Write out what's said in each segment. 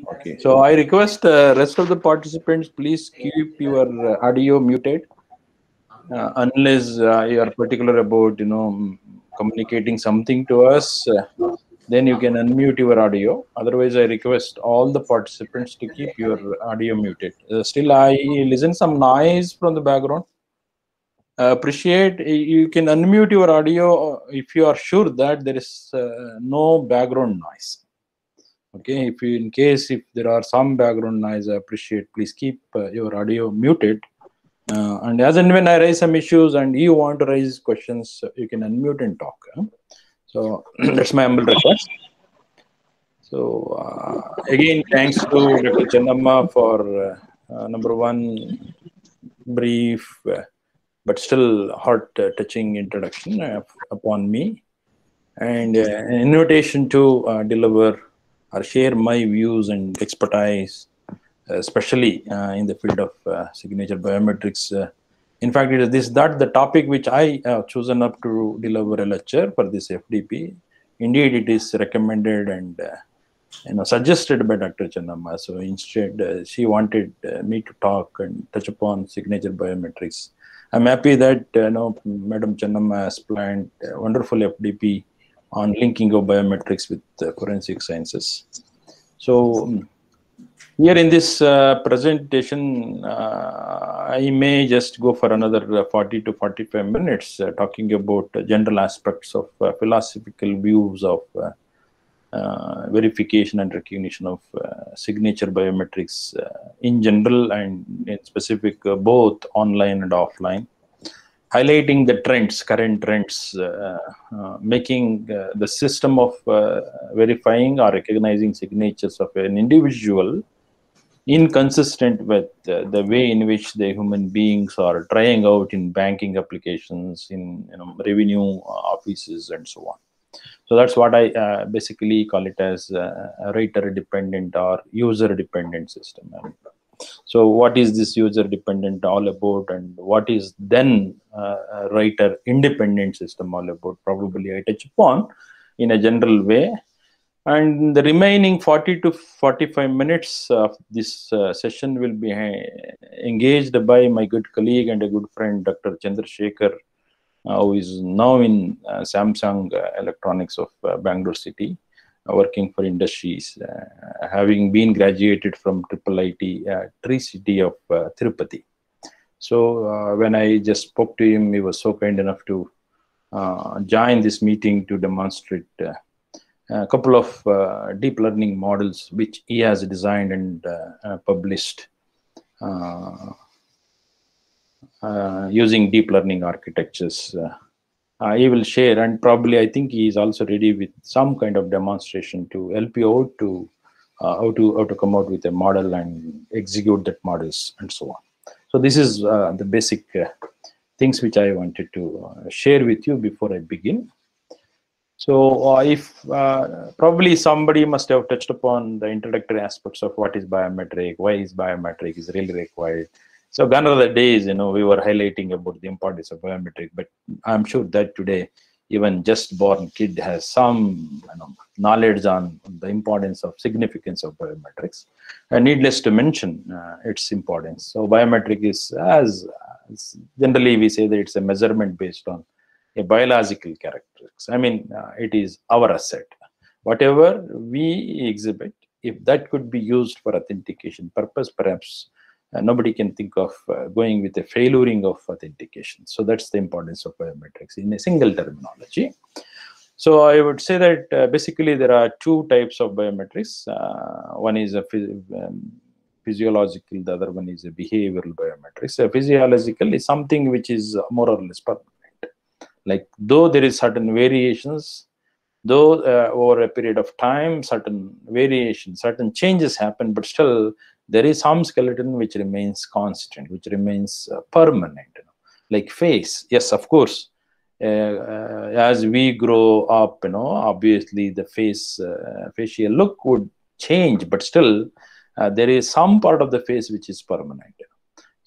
Okay, so I request rest of the participants, please keep your audio muted unless you are particular about communicating something to us. Then you can unmute your audio. Otherwise, I request all the participants to keep your audio muted. Still, I listen some noise from the background. Appreciate you can unmute your audio if you are sure that there is no background noise. Okay, if you, in case if there are some background noise, I appreciate, please keep your audio muted. And as and when I raise some issues and you want to raise questions, you can unmute and talk. So that's my humble request. So again, thanks to Dr. Chennamma for number one, brief but still heart-touching introduction upon me, and an invitation to deliver or share my views and expertise, especially in the field of signature biometrics. In fact, it is that the topic which I have chosen up to deliver a lecture for this FDP. Indeed, it is recommended and suggested by Dr. Chennamma. So instead, she wanted me to talk and touch upon signature biometrics. I'm happy that Madam Chennamma has planned a wonderful FDP on linking of biometrics with forensic sciences. So here in this presentation, I may just go for another 40 to 45 minutes talking about general aspects of philosophical views of verification and recognition of signature biometrics in general and in specific, both online and offline, highlighting the trends, current trends, making the system of verifying or recognizing signatures of an individual inconsistent with the way in which the human beings are trying out in banking applications, in revenue offices, and so on. So that's what I basically call it as a writer-dependent or user-dependent system. And so what is this user-dependent all about, and what is then a writer-independent system all about? Probably I touch upon in a general way. And the remaining 40 to 45 minutes of this session will be engaged by my good colleague and a good friend, Dr. Chandrasekhar, who is now in Samsung Electronics of Bangalore City, working for industries, having been graduated from IIIT Tree City of Tirupati. So when I just spoke to him, he was so kind enough to join this meeting to demonstrate a couple of deep learning models which he has designed and published using deep learning architectures. He will share, and probably I think he is also ready with some kind of demonstration to help you out to how to come out with a model and execute that models and so on. So this is the basic things which I wanted to share with you before I begin. So if probably somebody must have touched upon the introductory aspects of what is biometric, why is biometric is really required. So gone are the days, we were highlighting about the importance of biometric, but I'm sure that today, even just born kid has some knowledge on the importance of significance of biometrics. And needless to mention its importance. So biometric is, as generally we say that it's a measurement based on a biological characteristics. I mean, it is our asset. Whatever we exhibit, if that could be used for authentication purpose, perhaps nobody can think of going with a failuring of authentication. So that's the importance of biometrics in a single terminology. So I would say that basically there are two types of biometrics. One is a physiological, the other one is a behavioral biometrics. So physiological is something which is more or less permanent. Like though there is certain variations, though over a period of time, certain variations, certain changes happen, but still there is some skeleton which remains constant, which remains permanent. Like face, yes, of course. As we grow up, obviously the facial look would change, but still there is some part of the face which is permanent.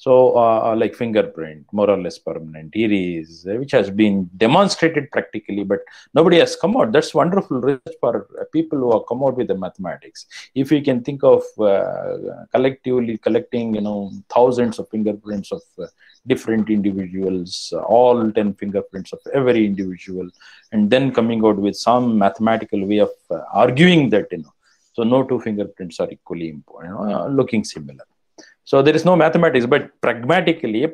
So, like fingerprint, more or less permanent, iris, which has been demonstrated practically, but nobody has come out. That's wonderful research for people who have come out with the mathematics. If we can think of collectively collecting, thousands of fingerprints of different individuals, all 10 fingerprints of every individual, and then coming out with some mathematical way of arguing that, so no two fingerprints are equally important, looking similar. So there is no mathematics, but practically,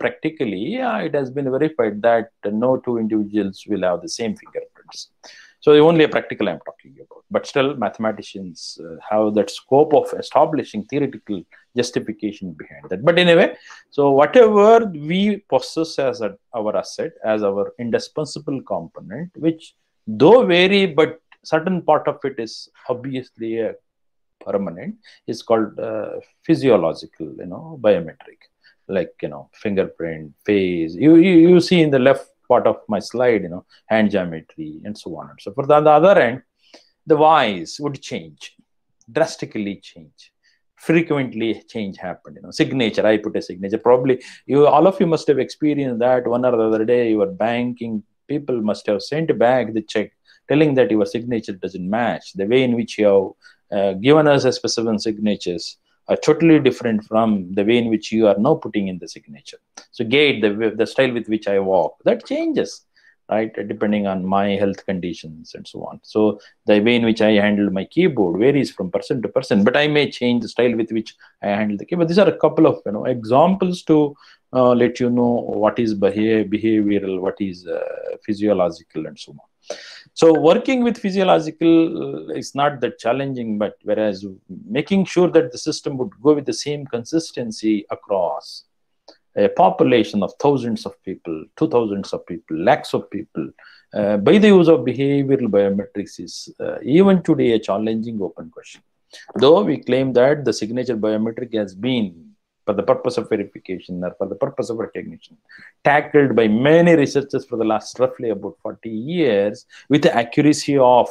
it has been verified that no two individuals will have the same fingerprints. So only a practical I'm talking about. But still, mathematicians have that scope of establishing theoretical justification behind that. But anyway, so whatever we possess as our asset, as our indispensable component, which though vary, but certain part of it is obviously a permanent, is called physiological, biometric, like fingerprint, face. You see in the left part of my slide, hand geometry and so on and so forth. On the other end, the voice would change, drastically change. Frequently change happened. Signature. I put a signature. Probably all of you must have experienced that. One or the other day, your banking people must have sent back the check, telling that your signature doesn't match. The way in which you have given us a specimen signatures are totally different from the way in which you are now putting in the signature. So gait, the style with which I walk, that changes, right, depending on my health conditions and so on. So the way in which I handle my keyboard varies from person to person, but I may change the style with which I handle the keyboard. These are a couple of examples to let you know what is behavioral, what is physiological, and so on. So working with physiological is not that challenging, but whereas making sure that the system would go with the same consistency across a population of thousands of people, 2,000 of people, lakhs of people, by the use of behavioral biometrics is even today a challenging open question. Though we claim that the signature biometric has been, for the purpose of verification or for the purpose of recognition, tackled by many researchers for the last roughly about 40 years with the accuracy of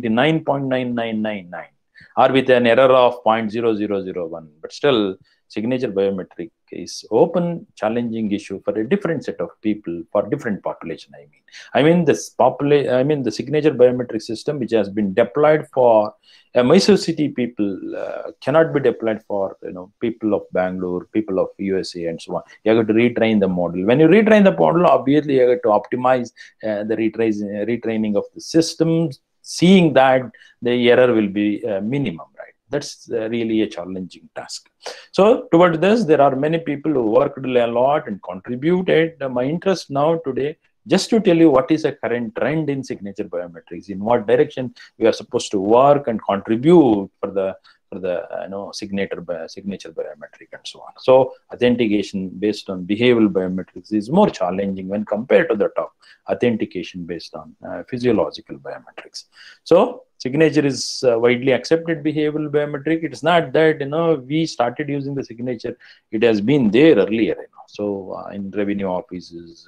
99.9999 or with an error of 0.0001. But still, signature biometric is open, challenging issue for a different set of people, for different population. I mean the signature biometric system, which has been deployed for Mysore city people, cannot be deployed for people of Bangalore, people of USA, and so on. You have to retrain the model. When you retrain the model, obviously you have to optimize the retraining of the systems, seeing that the error will be minimum, right? That's really a challenging task. So toward this, there are many people who worked a lot and contributed. My interest now today, just to tell you what is a current trend in signature biometrics, in what direction we are supposed to work and contribute for the signature biometric and so on. So authentication based on behavioral biometrics is more challenging when compared to the top authentication based on physiological biometrics. So signature is widely accepted behavioral biometric. It's not that we started using the signature; it has been there earlier. So in revenue offices,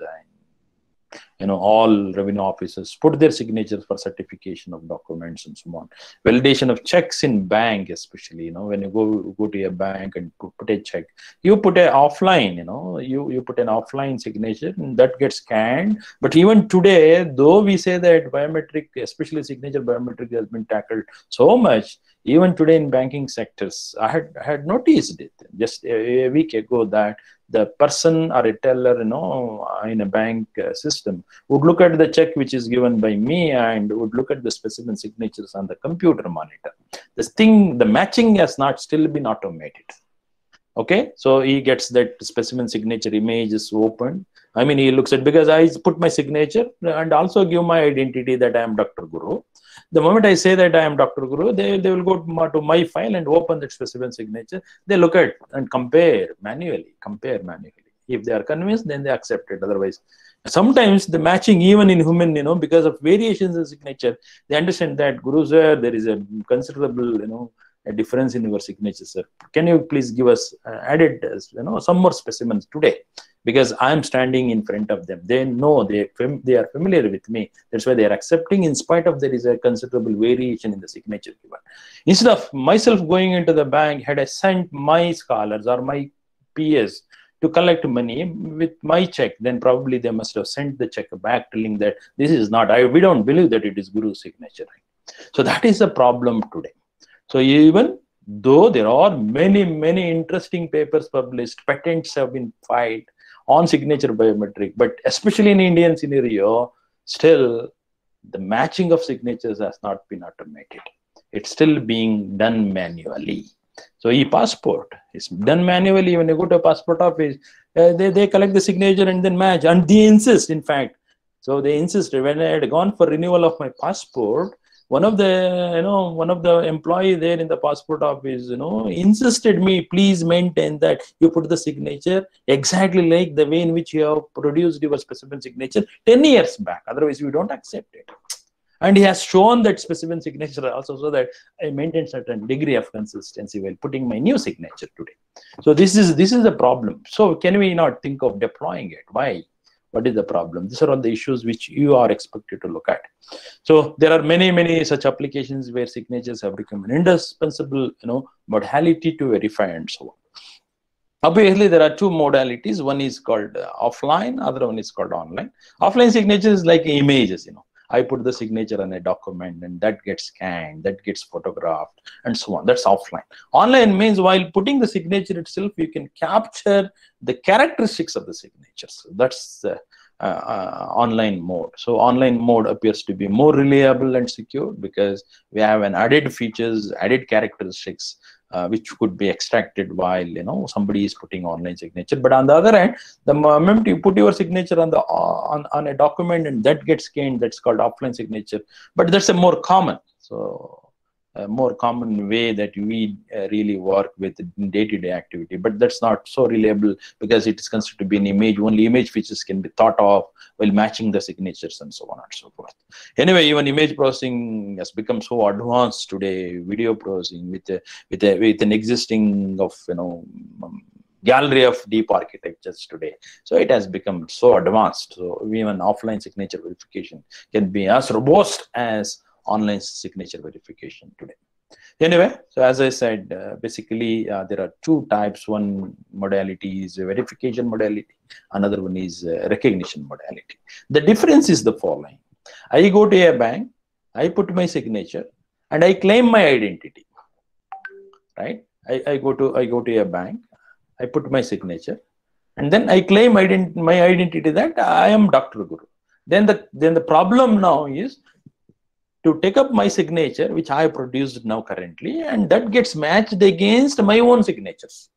all revenue offices put their signatures for certification of documents and so on. Validation of checks in bank, especially, when you go to a bank and put a check, you put an offline, you put an offline signature and that gets scanned. But even today, though we say that biometric, especially signature biometric, has been tackled so much, even today in banking sectors, I had noticed it just a week ago that the person or a teller, in a bank system would look at the check which is given by me and would look at the specimen signatures on the computer monitor. The matching has not still been automated. Okay, so he gets that specimen signature image is opened. He looks at, because I put my signature and also give my identity that I am Dr. Guru. The moment I say that I am Dr. Guru, they will go to my file and open that specimen signature. They look at and compare manually. If they are convinced, then they accept it. Otherwise, sometimes the matching, even in human, because of variations in signature, they understand that, Guru sir, there is a considerable, a difference in your signature, sir. Can you please give us added, some more specimens today? Because I am standing in front of them. They know, they are familiar with me. That's why they are accepting, in spite of there is a considerable variation in the signature given. Instead of myself going into the bank, had I sent my scholars or my PS to collect money with my check, then probably they must have sent the check back telling that this is not, we don't believe that it is Guru's signature. So that is a problem today. So even though there are many interesting papers published, patents have been filed on signature biometric, but especially in Indian scenario, still the matching of signatures has not been automated. It's still being done manually. So e-passport is done manually. When you go to a passport office, they collect the signature and then match, and they insist, in fact. So they insisted when I had gone for renewal of my passport, one of the employee there in the passport office, insisted me, please maintain that you put the signature exactly like the way in which you have produced your specimen signature 10 years back. Otherwise, we don't accept it. And he has shown that specimen signature also, so that I maintain certain degree of consistency while putting my new signature today. So this is the problem. So can we not think of deploying it? Why? What is the problem? These are all the issues which you are expected to look at. So there are many such applications where signatures have become an indispensable, modality to verify and so on. Obviously, there are two modalities. One is called offline, other one is called online. Offline signature is like images, I put the signature on a document and that gets scanned, that gets photographed, and so on. That's offline. Online means while putting the signature itself, you can capture the characteristics of the signature. So that's the online mode. So online mode appears to be more reliable and secure because we have an added features, added characteristics, which could be extracted while somebody is putting online signature. But on the other hand, the moment you put your signature on the on a document and that gets scanned, that's called offline signature. But that's a more common, a more common way that we really work with in day-to-day activity. But that's not so reliable because it is considered to be an image. Only image features can be thought of while matching the signatures and so on and so forth. Anyway, even image processing has become so advanced today. Video processing with an existing of gallery of deep architectures today. So it has become so advanced. So even offline signature verification can be as robust as online signature verification today. Anyway, so as I said, basically there are two types. One modality is a verification modality, another one is a recognition modality. The difference is the following. I go to a bank, I put my signature and I claim my identity, right? I go to a bank, I put my signature and then I claim my identity that I am Dr. Guru. Then the problem now is to take up my signature, which I have produced now currently, and that gets matched against my own signatures.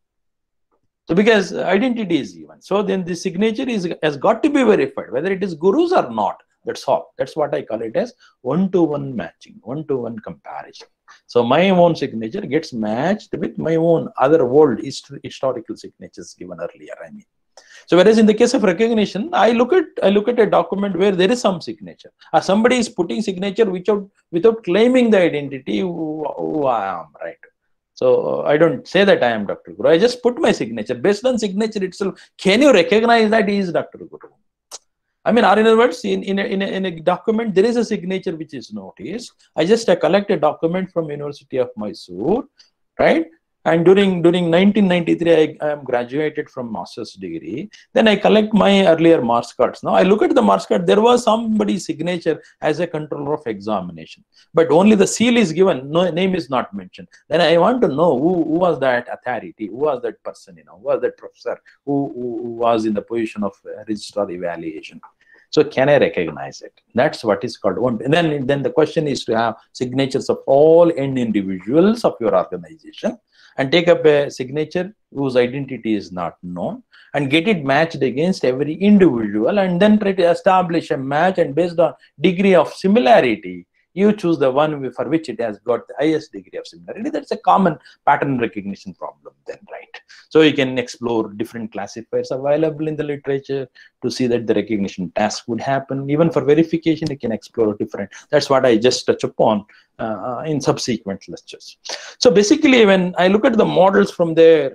So because identity is given, so then the signature has got to be verified, whether it is Guru's or not. That's all. That's what I call it as one-to-one matching, one-to-one comparison. So my own signature gets matched with my own other old historical signatures given earlier. So whereas in the case of recognition, I look at a document where there is some signature. Somebody is putting signature without claiming the identity who I am, right? So I don't say that I am Dr. Guru. I just put my signature. Based on signature itself, can you recognize that he is Dr. Guru? Or in other words, in a document, there is a signature which is noticed. I just collect a document from University of Mysore, right? And during 1993, I am graduated from master's degree. Then I collect my earlier marks cards. Now I look at the marks card. There was somebody's signature as a controller of examination, but only the seal is given. No name is not mentioned. Then I want to know who was that authority, who was that person, who was that professor, who was in the position of registrar evaluation. So can I recognize it? That's what is called one. And then the question is to have signatures of all end individuals of your organization and take up a signature whose identity is not known and get it matched against every individual and then try to establish a match, and based on degree of similarity, you choose the one for which it has got the highest degree of similarity. That's a common pattern recognition problem then, right? So you can explore different classifiers available in the literature to see that the recognition task would happen. Even for verification, you can explore different. That's what I just touch upon in subsequent lectures. So basically, when I look at the models from their,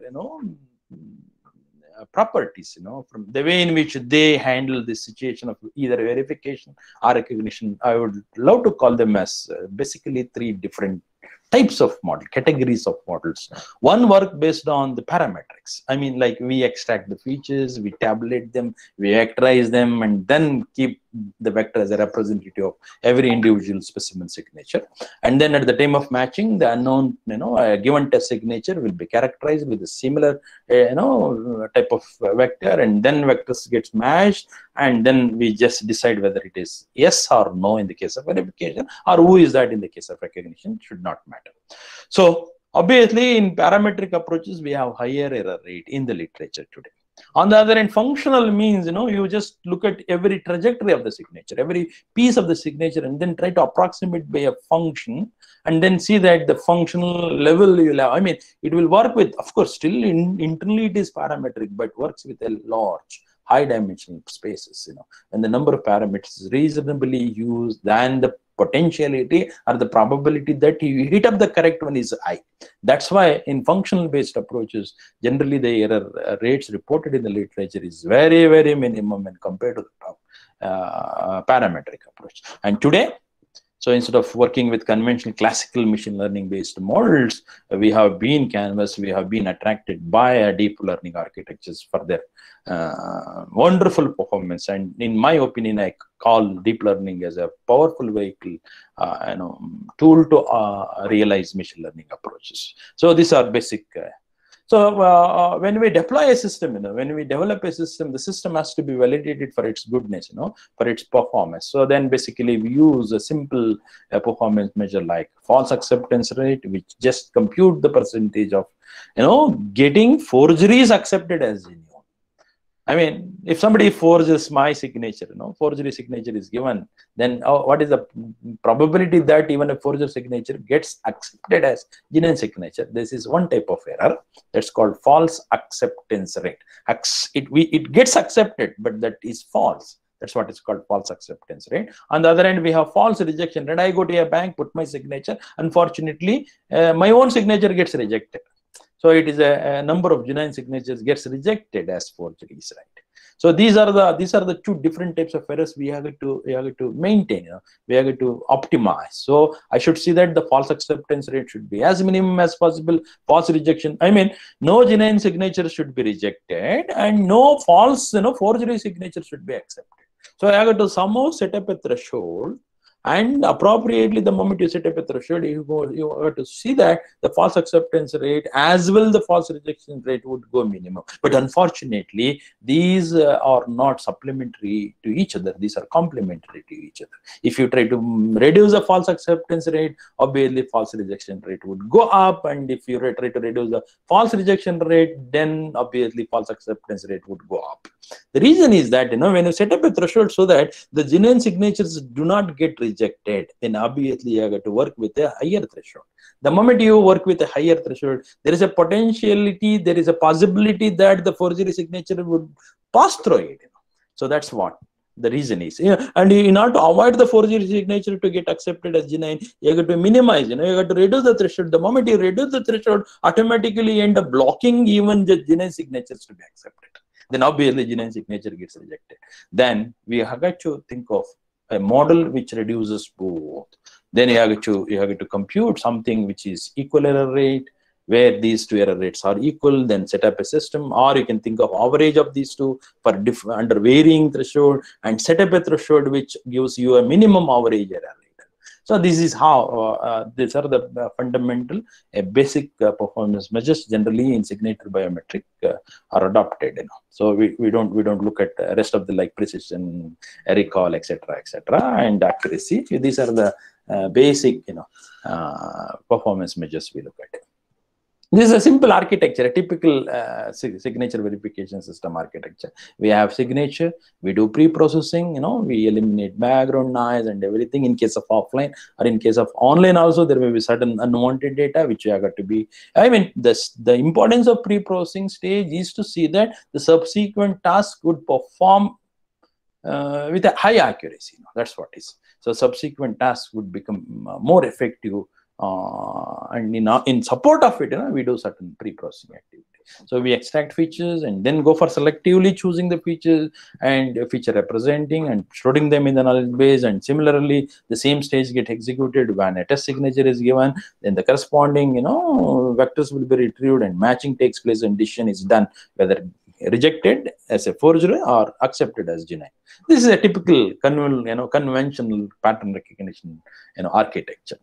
properties, from the way in which they handle the situation of either verification or recognition, I would love to call them as basically three different types of model, categories of models. One work based on the parametrics. I mean, like we extract the features, we tabulate them, we vectorize them, and then keep the vector as a representative of every individual specimen signature. And then at the time of matching, the unknown, a given test signature will be characterized with a similar, type of vector, and then vectors gets matched, and then we just decide whether it is yes or no in the case of verification, or who is that in the case of recognition. It should not matter. So obviously, in parametric approaches, we have higher error rate in the literature today. On the other hand, functional means, you just look at every trajectory of the signature, every piece of the signature, and then try to approximate by a function, and then see that the functional level you'll have. I mean, it will work with, of course, still internally it is parametric, but works with a large, high dimensional spaces, and the number of parameters is reasonably used, than the potentiality or the probability that you hit up the correct one is high. That's why in functional based approaches, generally the error rates reported in the literature is very, very minimum when compared to the parametric approach. And today, so instead of working with conventional classical machine learning based models, we have been canvassed, we have been attracted by deep learning architectures for their wonderful performance. And in my opinion, I call deep learning as a powerful vehicle, tool to realize machine learning approaches. So these are basic. So when we deploy a system, when we develop a system, the system has to be validated for its goodness, for its performance. So then basically we use a simple performance measure like false acceptance rate, which just compute the percentage of, getting forgeries accepted as genuine. I mean, if somebody forges my signature, forgery signature is given, then what is the probability that even a forgery signature gets accepted as genuine signature? This is one type of error that's called false acceptance rate. It gets accepted, but that is false. That's what is called false acceptance rate. On the other hand, we have false rejection rate. I go to a bank, put my signature. Unfortunately, my own signature gets rejected. So it is a number of genuine signatures gets rejected as forgeries, right? So these are the two different types of errors we have to maintain. We have to optimize. So I should see that the false acceptance rate should be as minimum as possible. False rejection, I mean, no genuine signature should be rejected, and no false, forgery signature should be accepted. So I have to somehow set up a threshold. And appropriately, the moment you set up a threshold, you have to see that the false acceptance rate as well the false rejection rate would go minimum. But unfortunately, these are not supplementary to each other. These are complementary to each other. If you try to reduce the false acceptance rate, obviously false rejection rate would go up. And if you try to reduce the false rejection rate, then obviously false acceptance rate would go up. The reason is that, when you set up a threshold so that the genuine signatures do not get rejected, then obviously you have to work with a higher threshold. The moment you work with a higher threshold, there is a potentiality, there is a possibility that the forgery signature would pass through it. So that's what the reason is. And in order to avoid the forgery signature to get accepted as genuine, you have to minimize, you have to reduce the threshold. The moment you reduce the threshold, automatically you end up blocking even the genuine signatures to be accepted. Then obviously genuine signature gets rejected. Then we have to think of a model which reduces both. Then you have to compute something which is equal error rate, where these two error rates are equal, then set up a system. Or you can think of average of these two for under varying threshold, and set up a threshold which gives you a minimum average error rate. So this is how these are the fundamental basic performance measures generally in signature biometric are adopted. So we don't look at the rest of the like precision, recall, etc., and accuracy. These are the basic performance measures we look at. This is a simple architecture, a typical signature verification system architecture. We have signature, we do pre-processing, we eliminate background noise and everything in case of offline, or in case of online also, there may be certain unwanted data which you have got to be, the importance of pre-processing stage is to see that the subsequent task would perform with a high accuracy. That's what it is. So subsequent tasks would become more effective. And in support of it, we do certain pre-processing activity. So we extract features and then go for selectively choosing the features and feature representing and storing them in the knowledge base. And similarly, the same stage get executed when a test signature is given. Then the corresponding, vectors will be retrieved and matching takes place and decision is done whether rejected as a forgery or accepted as genuine. This is a typical conventional pattern recognition architecture.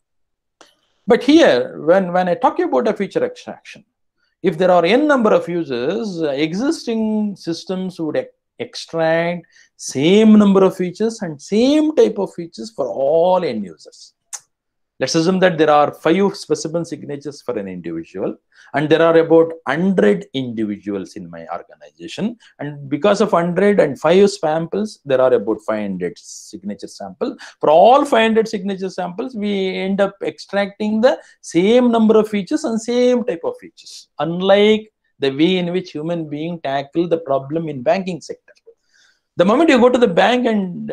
But here, when I talk about a feature extraction, if there are n number of users, existing systems would extract same number of features and same type of features for all n users. Let's assume that there are 5 specimen signatures for an individual, and there are about 100 individuals in my organization. And because of 100 and 5 samples, there are about 500 signature samples. For all 500 signature samples, we end up extracting the same number of features and same type of features, unlike the way in which human beings tackle the problem in banking sector. The moment you go to the bank and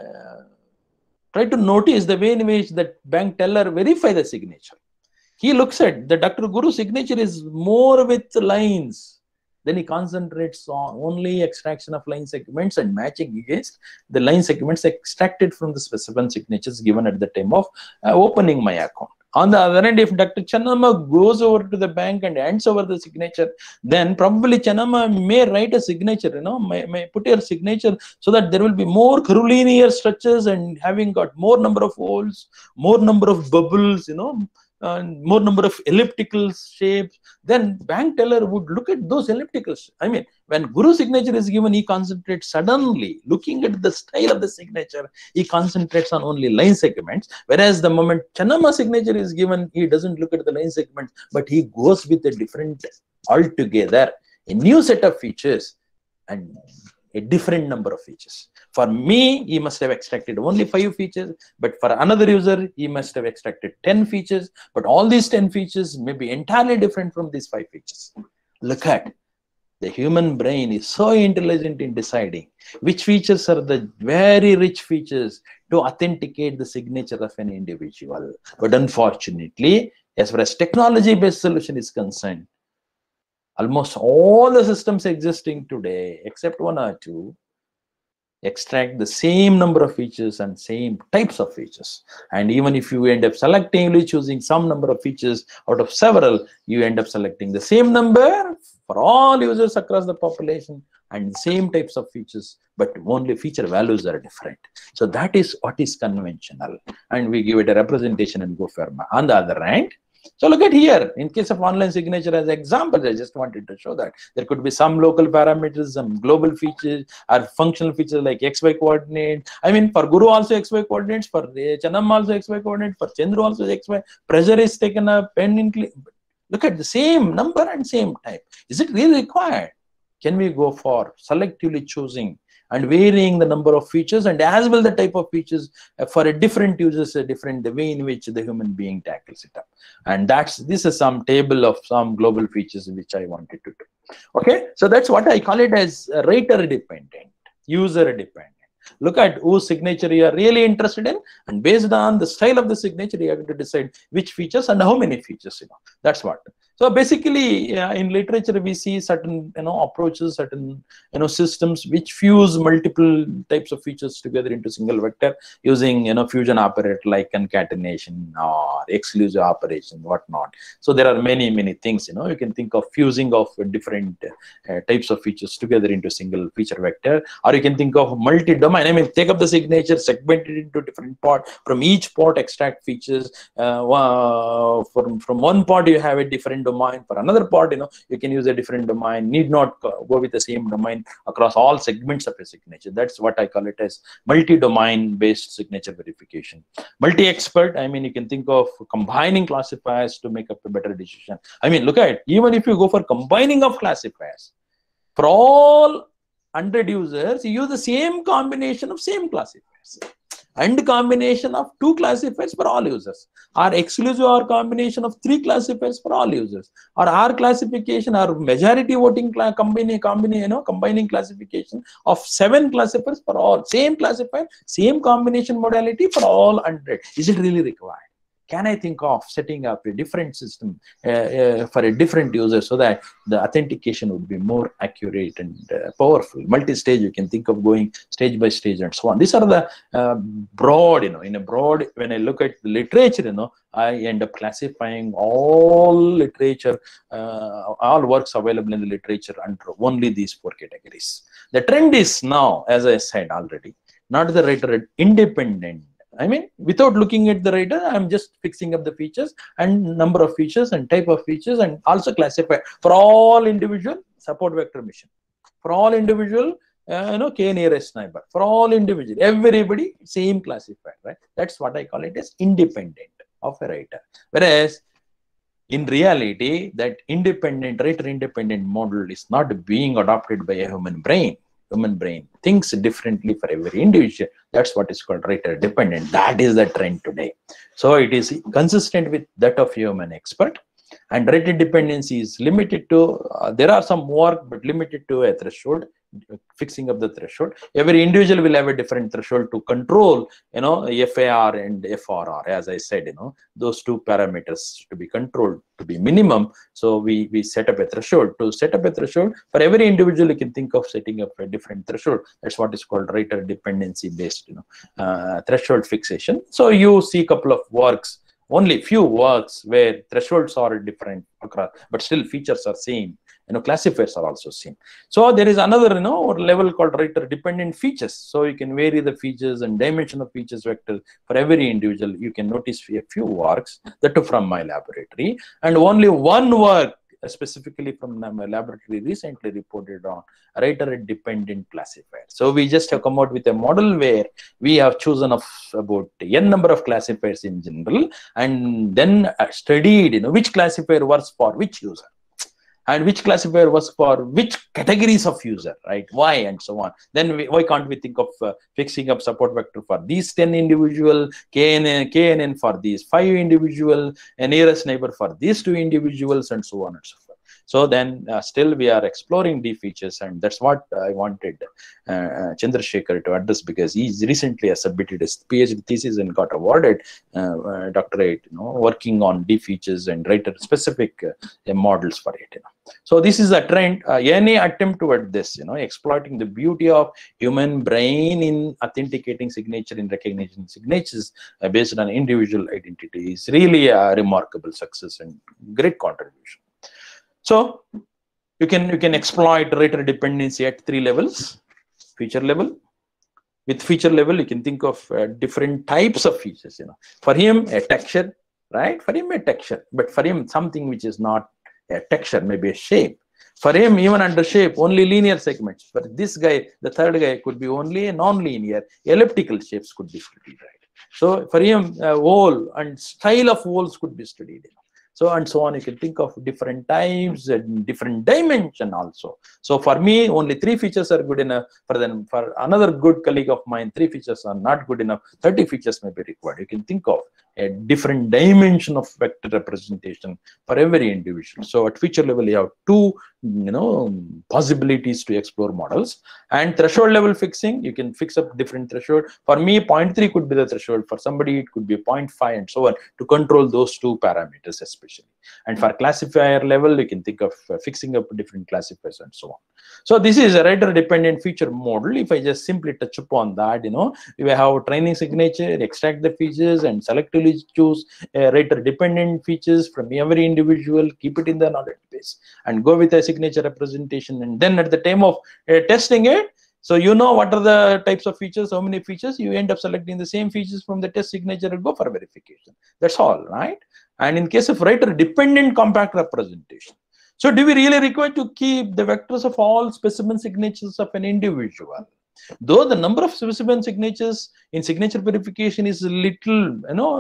try to notice the way in which that bank teller verify the signature, he looks at the Dr. Guru signature is more with lines. Then he concentrates on only extraction of line segments and matching against the line segments extracted from the specimen signatures given at the time of opening my account. On the other hand, if Dr. Channamma goes over to the bank and hands over the signature, then probably Channamma may write a signature, may put your signature so that there will be more curvilinear structures and having got more number of holes, more number of bubbles, more number of elliptical shapes. Then bank teller would look at those ellipticals. I mean, when Guru signature is given, he concentrates suddenly looking at the style of the signature. He concentrates on only line segments. Whereas the moment Channamma signature is given, he doesn't look at the line segments, but he goes with a different altogether, a new set of features and a different number of features. For me, he must have extracted only 5 features, but for another user, he must have extracted 10 features. But all these 10 features may be entirely different from these 5 features. Look at the human brain is so intelligent in deciding which features are the very rich features to authenticate the signature of an individual. But unfortunately, as far as technology-based solution is concerned, almost all the systems existing today, except 1 or 2, extract the same number of features and same types of features. And even if you end up selectively choosing some number of features out of several, you end up selecting the same number for all users across the population and same types of features, but only feature values are different. So that is what is conventional, and we give it a representation and go for. On the other hand, so look at here, in case of online signature as example, I just wanted to show that there could be some local parameters, some global features or functional features like XY coordinate. I mean, for Guru also XY coordinates, for Channamma also XY coordinate, for Chandru also XY. Pressure is taken up, pen. Look at the same number and same type. Is it really required? Can we go for selectively choosing and varying the number of features and as well the type of features for a different users, the way in which the human being tackles it up. And this is some table of some global features which I wanted to do. Okay, so that's what I call it as writer dependent, user dependent. Look at whose signature you are really interested in, and based on the style of the signature, you have to decide which features and how many features. That's what. So basically, in literature, we see certain approaches, certain systems which fuse multiple types of features together into single vector using fusion operator like concatenation or exclusive operation, whatnot. So there are many things. You can think of fusing of different types of features together into single feature vector, or you can think of multi-domain. I mean, take up the signature, segment it into different parts. From each part, extract features. From one part, you have a different domain. For another part, you can use a different domain. Need not go with the same domain across all segments of a signature. That's what I call it as multi-domain based signature verification. Multi-expert, I mean, you can think of combining classifiers to make up a better decision. I mean, look at it. Even if you go for combining of classifiers, for all 100 users, you use the same combination of same classifiers and combination of 2 classifiers for all users, or exclusive or combination of 3 classifiers for all users, or R classification or majority voting combining classification of 7 classifiers for all, same classifier, same combination modality for all 100. Is it really required? can I think of setting up a different system for a different user so that the authentication would be more accurate and powerful? Multi-stage, you can think of going stage by stage and so on. These are the broad, in a broad, when I look at the literature, I end up classifying all literature, all works available in the literature under only these 4 categories. The trend is now, as I said already, not the writer independent. I mean, without looking at the writer, I'm just fixing up the features and number of features and type of features, and also classify for all individual support vector mission, for all individual k nearest neighbor, for all individual, everybody same classified, right? That's what I call it as independent of a writer. Whereas in reality, that independent, writer independent model is not being adopted by a human brain. Human brain thinks differently for every individual. That's what is called writer dependent. That is the trend today. So it is consistent with that of human expert. And writer dependency is limited to, there are some work, but limited to a threshold, fixing up the threshold. Every individual will have a different threshold to control, FAR and FRR. As I said, those 2 parameters to be controlled to be minimum. So we set up a threshold. To set up a threshold for every individual, you can think of setting up a different threshold. That's what is called writer dependency based, threshold fixation. So you see a couple of works, only few works where thresholds are different across, but still features are same. Classifiers are also same. So there is another, level called writer dependent features. So you can vary the features and dimension of features vector for every individual. You can notice a few works that are from my laboratory, and only one work specifically from my laboratory recently reported on writer dependent classifier. So we just have come out with a model where we have chosen of about n number of classifiers in general, and then studied which classifier works for which user, and which classifier was for which categories of user, right? Why, and so on. Then why can't we think of fixing up support vector for these 10 individual, KNN for these 5 individual, and nearest neighbor for these 2 individuals, and so on and so forth. So then still we are exploring the features, and that's what I wanted Chandrasekhar to address, because he recently has submitted his PhD thesis and got awarded doctorate, working on D features and writer specific models for it. So this is a trend. Any attempt toward this, exploiting the beauty of human brain in authenticating signature, in recognizing signatures based on individual identity, is really a remarkable success and great contribution. So you can exploit writer dependency at 3 levels. Feature level. With feature level, you can think of different types of features. For him, a texture, right? For him, a texture, but for him, something which is not a texture, maybe a shape. For him, even under shape, only linear segments. For this guy, the third guy, could be only a non-linear, elliptical shapes could be studied, right? So for him, whole and style of wholes could be studied. So and so on. You can think of different types and different dimension also. So for me, only 3 features are good enough. For another good colleague of mine, 3 features are not good enough. 30 features may be required. You can think of a different dimension of vector representation for every individual. So at feature level, you have 2 possibilities to explore models. And threshold level fixing, you can fix up different threshold. For me, 0.3 could be the threshold. For somebody, it could be 0.5 and so on, to control those 2 parameters especially. And for classifier level, you can think of fixing up different classifiers and so on. So this is a writer dependent feature model. If I just simply touch upon that, we have training signature, extract the features, and selectively choose writer dependent features from every individual, keep it in the knowledge base, and go with a signature representation. And then at the time of testing it, so what are the types of features, how many features, you end up selecting the same features from the test signature and go for verification. That's all, right? And in case of writer dependent compact representation, so do we really require to keep the vectors of all specimen signatures of an individual? Though the number of specimen signatures in signature verification is little,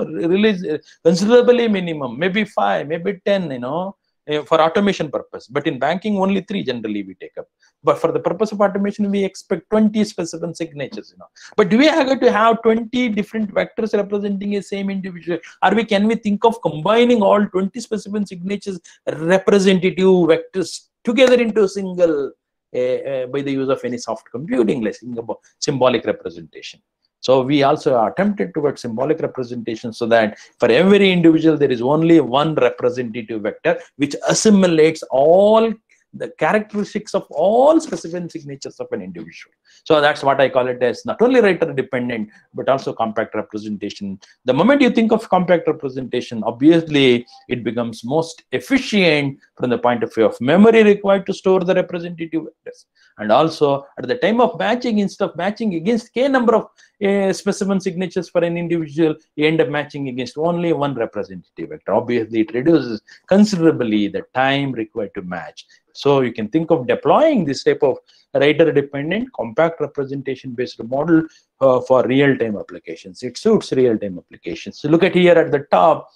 really considerably minimum, maybe 5, maybe 10, for automation purpose. But in banking, only 3 generally we take up. But for the purpose of automation, we expect 20 specimen signatures. But do we have to have 20 different vectors representing a same individual, or can we think of combining all 20 specimen signatures representative vectors together into a single by the use of any soft computing, like symbolic representation? So we also attempted towards symbolic representation, so that for every individual there is only one representative vector which assimilates all the characteristics of all specific signatures of an individual. So that's what I call it as not only writer dependent but also compact representation. The moment you think of compact representation, obviously it becomes most efficient from the point of view of memory required to store the representative vectors, and also at the time of matching, instead of matching against k number of specimen signatures for an individual, you end up matching against only one representative vector. Obviously it reduces considerably the time required to match. So you can think of deploying this type of writer-dependent compact representation-based model for real-time applications. It suits real-time applications. So look at here at the top.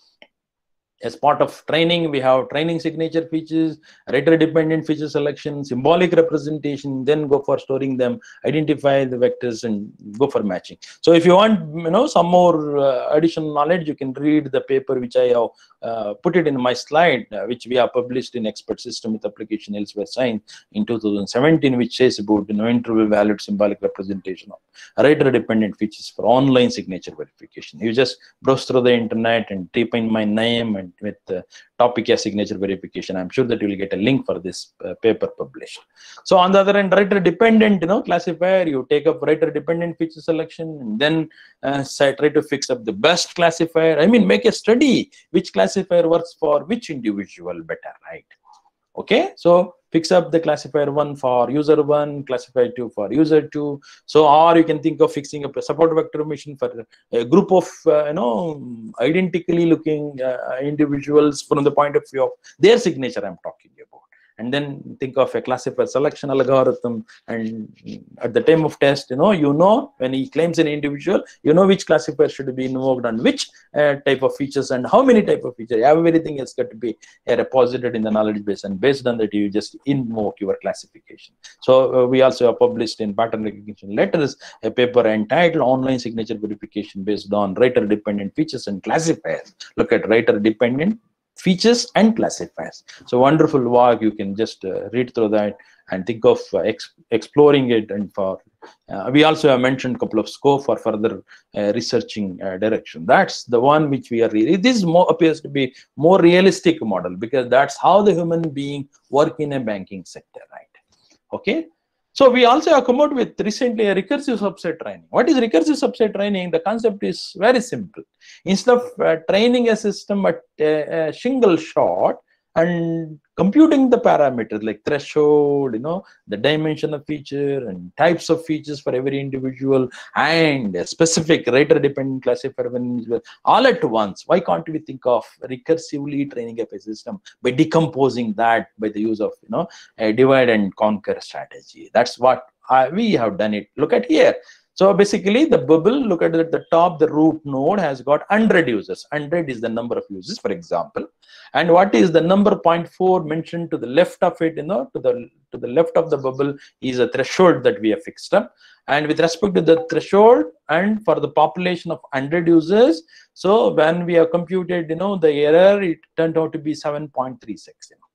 As part of training, we have training signature features, writer-dependent feature selection, symbolic representation, then go for storing them, identify the vectors, and go for matching. So if you want, some more additional knowledge, you can read the paper which I have put it in my slide, which we have published in Expert System with Application Elsewhere Science in 2017, which says about interval valued symbolic representation of writer-dependent features for online signature verification. You just browse through the internet and type in my name and with topic as signature verification. I'm sure that you will get a link for this paper published. So on the other hand, writer dependent classifier, you take up writer dependent feature selection and then try to fix up the best classifier. I mean, make a study which classifier works for which individual better, right? Okay, so fix up the classifier 1 for user 1, classifier 2 for user 2. So, or you can think of fixing up a support vector machine for a group of identically looking individuals from the point of view of their signature I'm talking about. And then think of a classifier selection algorithm, and at the time of test, when he claims an individual, which classifier should be invoked on which type of features and how many type of features. Everything has got to be reposited in the knowledge base, and based on that you just invoke your classification. So we also have published in Pattern Recognition Letters a paper entitled Online Signature Verification based on writer dependent features and classifiers. Look at writer dependent features and classifiers. So wonderful work. You can just read through that and think of exploring it. And for we also have mentioned a couple of scope for further researching direction. That's the one which we are reading. This appears to be more realistic model, because that's how the human being work in a banking sector, right? Okay. So we also have come out with recently a recursive subset training. What is recursive subset training? The concept is very simple. Instead of training a system at a single shot and computing the parameters like threshold, the dimension of feature and types of features for every individual and a specific writer dependent classifier all at once, why can't we think of recursively training up a system by decomposing that by the use of a divide and conquer strategy? That's what we have done it. Look at here. So basically the bubble, look at the top, the root node has got 100 users. 100 is the number of users, for example. And what is the number 0.4 mentioned to the left of it, to the left of the bubble is a threshold that we have fixed up. And with respect to the threshold and for the population of 100 users, so when we have computed, the error, it turned out to be 7.36,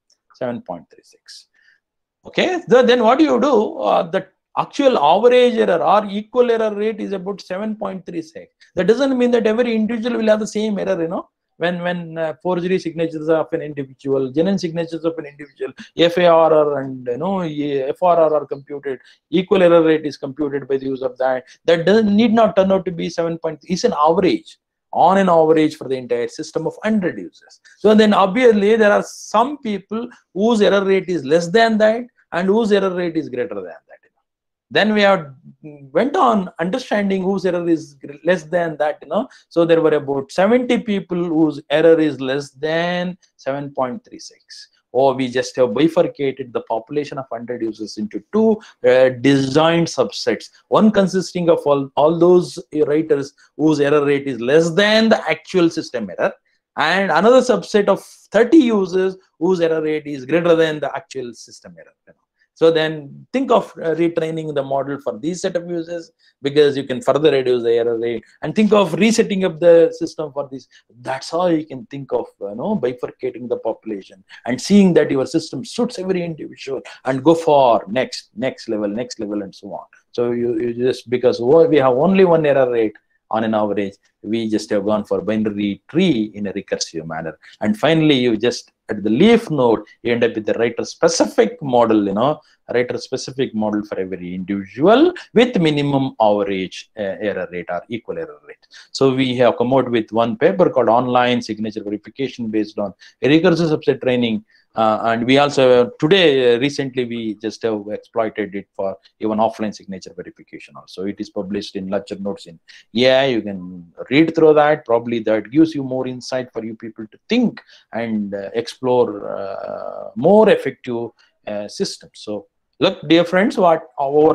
7.36. Okay, so then what do you do? The actual average error or equal error rate is about 7.36. That doesn't mean that every individual will have the same error, when forgery signatures of an individual, genuine signatures of an individual, FARR and FRR are computed, equal error rate is computed by the use of that. That need not turn out to be 7. It's an average, on an average for the entire system of 100 users. So then obviously there are some people whose error rate is less than that and whose error rate is greater than that. Then we have went on understanding whose error is less than that, So there were about 70 people whose error is less than 7.36. Or we just have bifurcated the population of 100 users into two designed subsets. One consisting of all those writers whose error rate is less than the actual system error, and another subset of 30 users whose error rate is greater than the actual system error. So then think of retraining the model for these set of users, because you can further reduce the error rate, and think of resetting up the system for this. That's how you can think of bifurcating the population and seeing that your system suits every individual and go for next level, and so on. So you just, because we have only one error rate on an average, we just have gone for binary tree in a recursive manner. And finally, you just at the leaf node, you end up with the writer specific model, writer specific model for every individual with minimum average error rate or equal error rate. So we have come out with one paper called Online Signature Verification based on recursive subset training. And we also today recently we just have exploited it for even offline signature verification also. It is published in lecture notes in you can read through that. Probably that gives you more insight for you people to think and explore more effective systems. So look, dear friends, what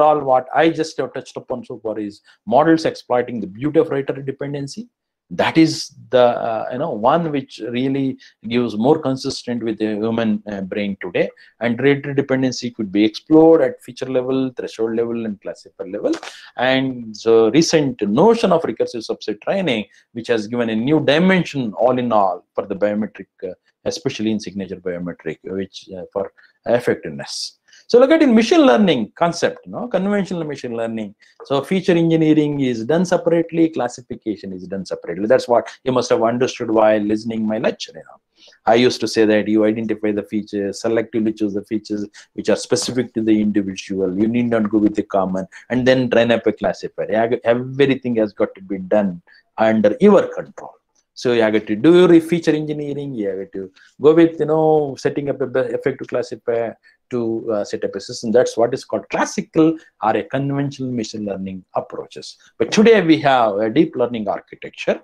I just have touched upon so far is models exploiting the beauty of writer dependency. That is the one which really gives more consistent with the human brain today. And writer dependency could be explored at feature level, threshold level, and classifier level. And the recent notion of recursive subset training, which has given a new dimension all in all for the biometric, especially in signature biometric, which for effectiveness. So look at in machine learning concept, conventional machine learning. So feature engineering is done separately, classification is done separately. That's what you must have understood while listening my lecture. I used to say that you identify the features, selectively choose the features which are specific to the individual. You need not go with the common, and then train up a classifier. Everything has got to be done under your control. So you have to do your feature engineering. You have to go with setting up a effective classifier to set up a system. That's what is called classical or a conventional machine learning approaches. But today we have a deep learning architecture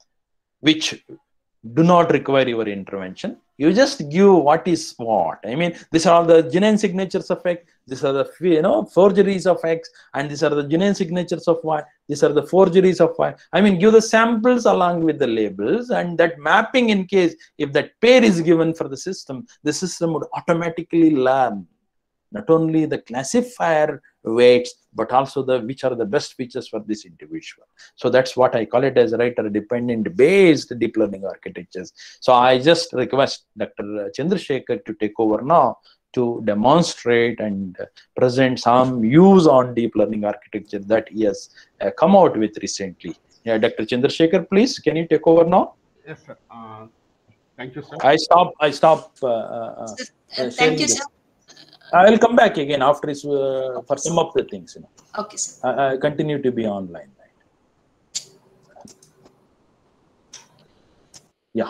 which do not require your intervention. You just give what is what. I mean, these are all the genuine signatures of X. These are the forgeries of X, and these are the genuine signatures of Y. These are the forgeries of Y. I mean, give the samples along with the labels, and that mapping, in case if that pair is given for the system would automatically learn not only the classifier weights, but also which are the best features for this individual. So that's what I call it as writer dependent based deep learning architectures. So I just request Dr. Chandrasekhar to take over now to demonstrate and present some views on deep learning architecture that he has come out with recently. Yeah, Dr. Chandrasekhar, please, can you take over now? Yes, sir. Thank you, sir. I stop. Thank you, sir. I will come back again after for some of the things. Okay, sir. I continue to be online. Right? Yeah.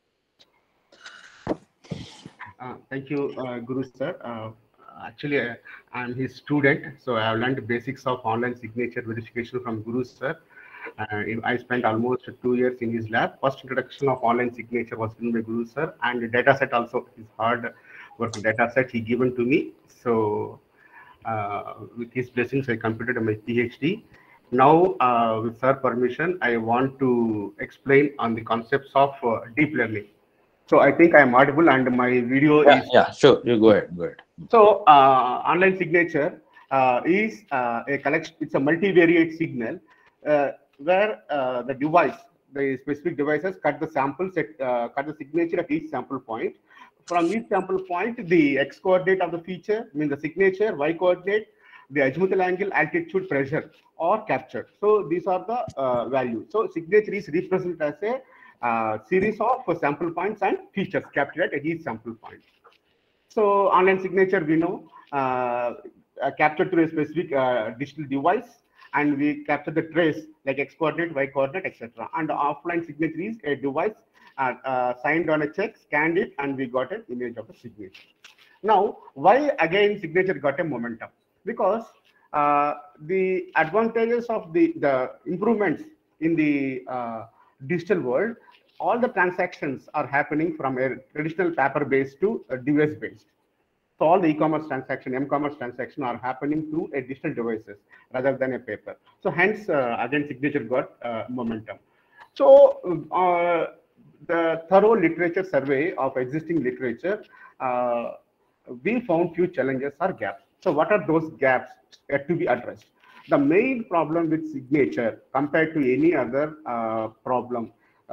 Thank you, Guru sir. Actually, I'm his student, so I have learned the basics of online signature verification from Guru sir. I spent almost 2 years in his lab. First introduction of online signature was done by Guru sir, and the data set also, his hard work data set he given to me. So with his blessings, I completed my PhD. Now, with sir permission, I want to explain on the concepts of deep learning. So I think I am audible and my video is... Yeah, sure. You go ahead. So online signature is a collection. It's a multivariate signal where the device, the specific devices cut the samples, cut the signature at each sample point. From each sample point, the X coordinate of the feature, I mean the signature, Y coordinate, the azimuthal angle, altitude, pressure are captured. So these are the values. So signature is represented as a series of sample points and features captured at each sample point. So online signature, we know, captured through a specific digital device, and we capture the trace like X coordinate, Y coordinate, etc. And offline signature is a device signed on a check, scanned it, and we got an image of the signature. Now, why again signature got a momentum? Because the advantages of the improvements in the digital world, all the transactions are happening from a traditional paper-based to a device-based. So all the e-commerce transaction, m-commerce transaction are happening through a digital devices rather than a paper. So hence, again, signature got momentum. So the thorough literature survey of existing literature, we found few challenges or gaps. So what are those gaps yet to be addressed? The main problem with signature compared to any other problem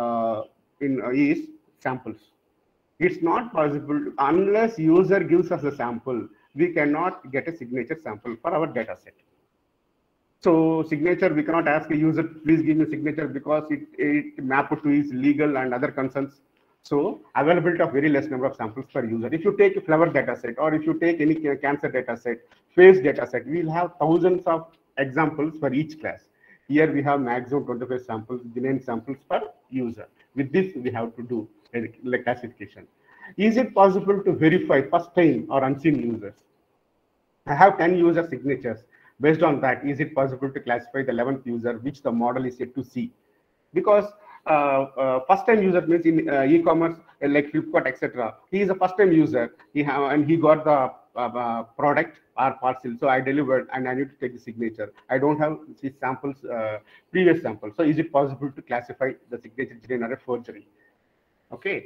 is samples. It's not possible unless user gives us a sample. We cannot get a signature sample for our data set. So signature, we cannot ask a user, please give me signature, because it mapped to his legal and other concerns. So availability of very less number of samples per user. If you take a flower data set, or if you take any cancer data set, face data set, we'll have thousands of examples for each class. Here we have maximum 25 samples, genuine samples per user. With this, we have to do a classification. Is it possible to verify first time or unseen users? I have 10 user signatures. Based on that, is it possible to classify the 11th user, which the model is yet to see? Because first time user means in e-commerce, like Flipkart, etc. He is a first time user. And he got the product or parcel. So I delivered and I need to take the signature. I don't have his samples, previous samples. So is it possible to classify the signature genuine or a forgery? Okay.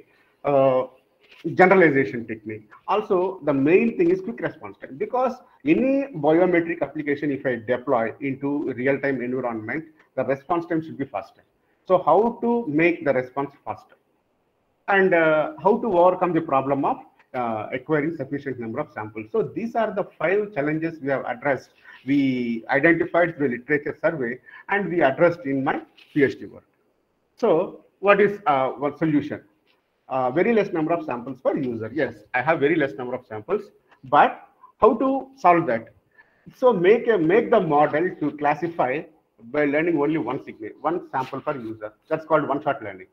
Generalization technique. Also, the main thing is quick response time, because any biometric application, if I deploy into real-time environment, the response time should be faster. So how to make the response faster, and how to overcome the problem of acquiring sufficient number of samples. So these are the 5 challenges we have addressed. We identified through a literature survey, and we addressed in my PhD work. So what is one solution? Very less number of samples per user. Yes, I have very less number of samples, but how to solve that? So make the model to classify by learning only one sample per user. That's called one-shot learning.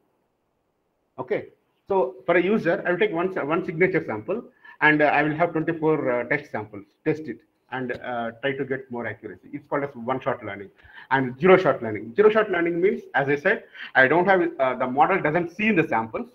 Okay. So for a user, I will take one signature sample, and I will have 24 test samples, test it, and try to get more accuracy. It's called as one-shot learning. And zero-shot learning. Zero-shot learning means, as I said, I don't have the model doesn't see the samples,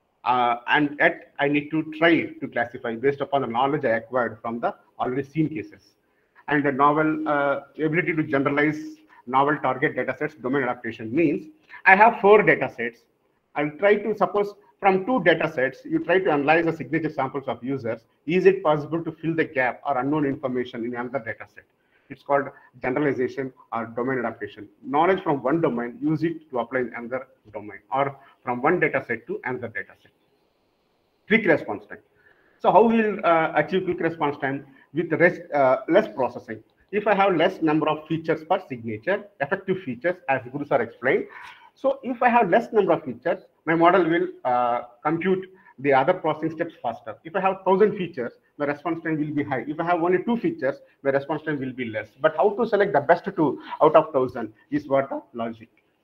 and yet I need to try to classify based upon the knowledge I acquired from the already seen cases. And the novel ability to generalize novel target data sets, domain adaptation means I have 4 data sets. I'll try to, suppose from 2 data sets, you try to analyze the signature samples of users. Is it possible to fill the gap or unknown information in another data set? It's called generalization or domain adaptation. Knowledge from one domain, use it to apply in another domain, or from one data set to another data set. Quick response time. So how we will achieve quick response time? With less processing. If I have less number of features per signature, effective features, as Guru sir explained. So if I have less number of features, my model will compute the other processing steps faster. If I have 1,000 features, the response time will be high. If I have only 2 features, the response time will be less. But how to select the best 2 out of 1,000 is what the logic.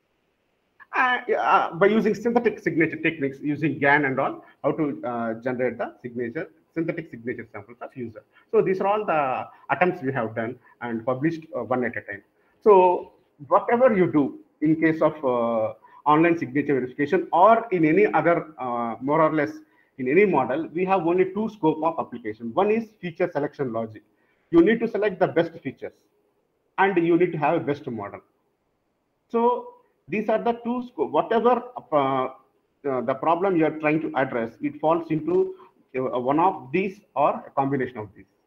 By using synthetic signature techniques, using GAN and all, how to generate the synthetic signature samples of user. So these are all the attempts we have done and published one at a time. So whatever you do in case of online signature verification, or in any other, more or less in any model, we have only 2 scope of application. One is feature selection logic. You need to select the best features, and you need to have a best model. So these are the 2 scope. Whatever the problem you are trying to address, it falls into one of these or a combination of these.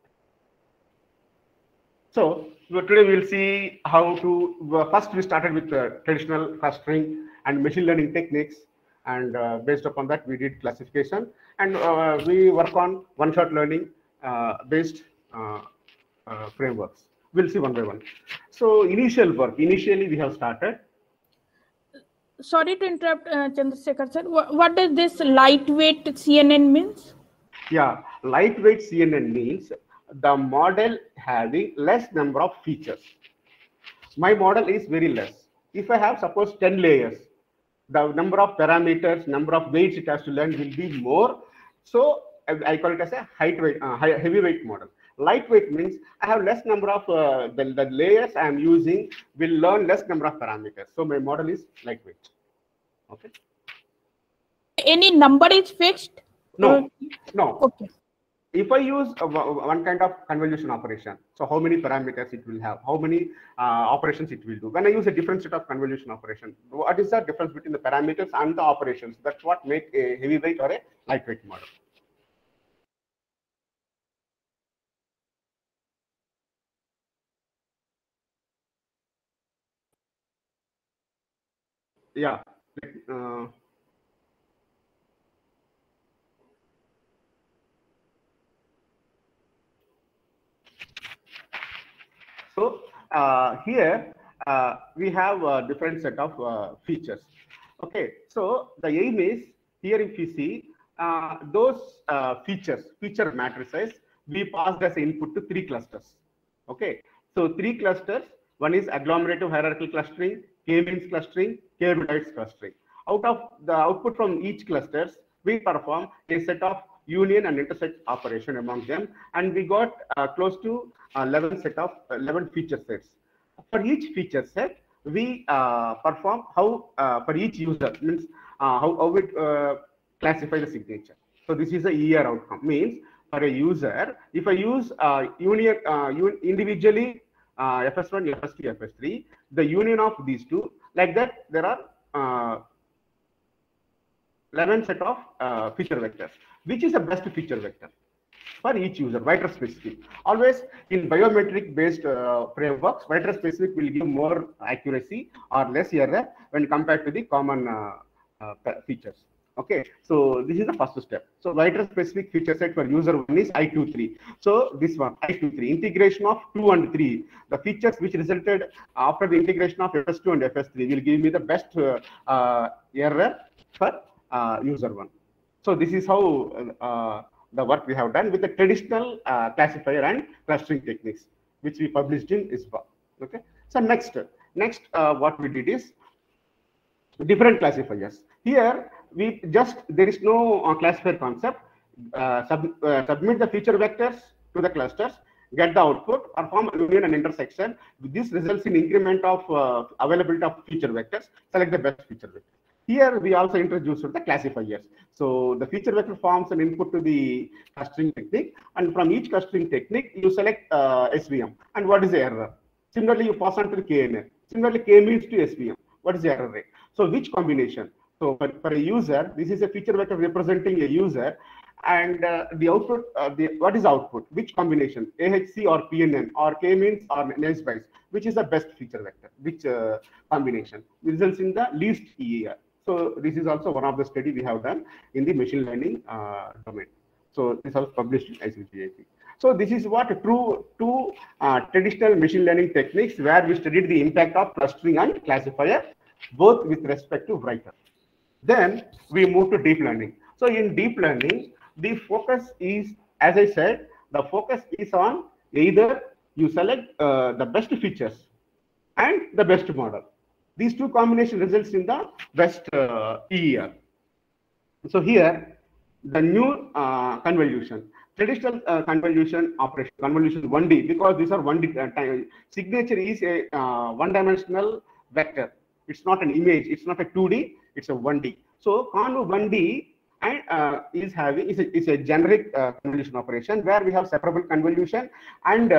So today we will see how to, first we started with traditional clustering and machine learning techniques, and based upon that we did classification, and we work on one-shot learning based frameworks. We'll see one by one. So initially we have started. Sorry to interrupt, Chandrasekhar sir. What does this lightweight CNN means? Yeah, lightweight CNN means the model having less number of features. My model is very less. If I have, suppose, 10 layers, the number of parameters, number of weights it has to learn will be more. So I call it as a heavyweight model. Lightweight means I have less number of the layers I am using will learn less number of parameters. So my model is lightweight. Okay. Any number is fixed? No, no. Okay. If I use one kind of convolution operation, so how many parameters it will have, how many operations it will do. When I use a different set of convolution operation, what is the difference between the parameters and the operations? That's what make a heavyweight or a lightweight model. Yeah. So here we have a different set of features. Okay, so the aim is here, if you see those feature matrices, we passed as input to 3 clusters. Okay, so 3 clusters. One is agglomerative hierarchical clustering, k-means clustering, k-bitites clustering. Out of the output from each clusters, we perform a set of union and intersect operation among them, and we got close to 11 feature sets. For each feature set, we perform how for each user, means how we classify the signature. So this is a ER outcome. Means for a user, if I use individually FS1, FS2, FS3, the union of these two, like that, there are 11 set of feature vectors. Which is the best feature vector for each user? Writer specific. Always in biometric based frameworks, writer specific will give more accuracy or less error when compared to the common features. Okay, so this is the first step. So writer specific feature set for user 1 is I23. So this one, I23, integration of 2 and 3. The features which resulted after the integration of FS2 and FS3 will give me the best error for user 1. So this is how the work we have done with the traditional classifier and clustering techniques, which we published in ISBA. Okay. So next, what we did is different classifiers. Here we just, there is no classifier concept. Submit the feature vectors to the clusters, get the output, perform union and intersection. This results in increment of availability of feature vectors. Select the best feature vector. Here we also introduced the classifiers. So the feature vector forms an input to the clustering technique, and from each clustering technique you select SVM. And what is the error? Similarly, you pass on to the KNN. Similarly, K-means to SVM. What is the error rate? So which combination? So for a user, this is a feature vector representing a user, and the output, what is output? Which combination? AHC or PNN or K-means or NSBICE? Which is the best feature vector? Which combination results in the least EAR? So this is also one of the study we have done in the machine learning domain. So this was published in ICGIP. So this is what two traditional machine learning techniques where we studied the impact of clustering and classifier, both with respect to writer. Then we move to deep learning. So in deep learning, the focus is, as I said, the focus is on either you select the best features and the best model. These two combination results in the best EER. So here, the new convolution, traditional convolution operation, convolution 1D, because these are 1D signature is a one-dimensional vector. It's not an image. It's not a 2D. It's a 1D. So conv 1D and is a generic convolution operation where we have separable convolution and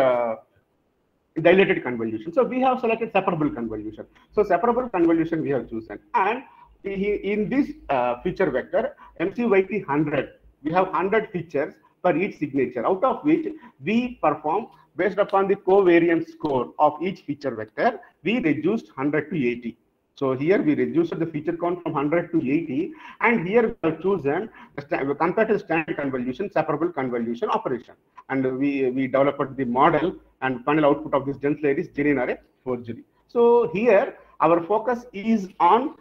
dilated convolution. So we have selected separable convolution. So separable convolution we have chosen, and in this feature vector MCYT 100, we have 100 features for each signature, out of which we perform based upon the covariance score of each feature vector. We reduced 100 to 80. So here we reduced the feature count from 100 to 80, and here we have chosen compared to the standard convolution, separable convolution operation, and we developed the model, and final output of this dense layer is genuine array forgery. So here our focus is on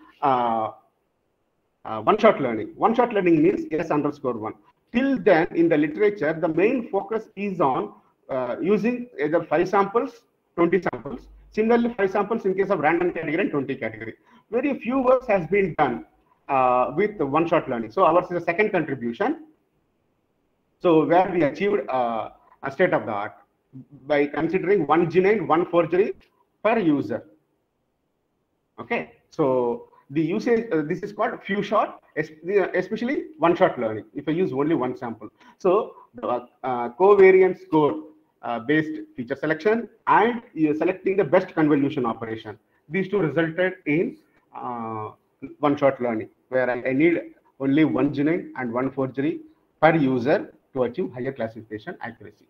one-shot learning. One-shot learning means S_1. Till then, in the literature, the main focus is on using either 5 samples, 20 samples. Similarly, 5 samples in case of random category and 20 category. Very few works has been done with one-shot learning. So ours is a second contribution. So where we achieved a state of the art by considering 1 genuine, 1 forgery per user. Okay, so the usage, this is called few shot, especially one-shot learning, if I use only 1 sample. So the covariance score based feature selection and selecting the best convolution operation. These two resulted in one-shot learning, where I need only 1 genuine and 1 forgery per user to achieve higher classification accuracy.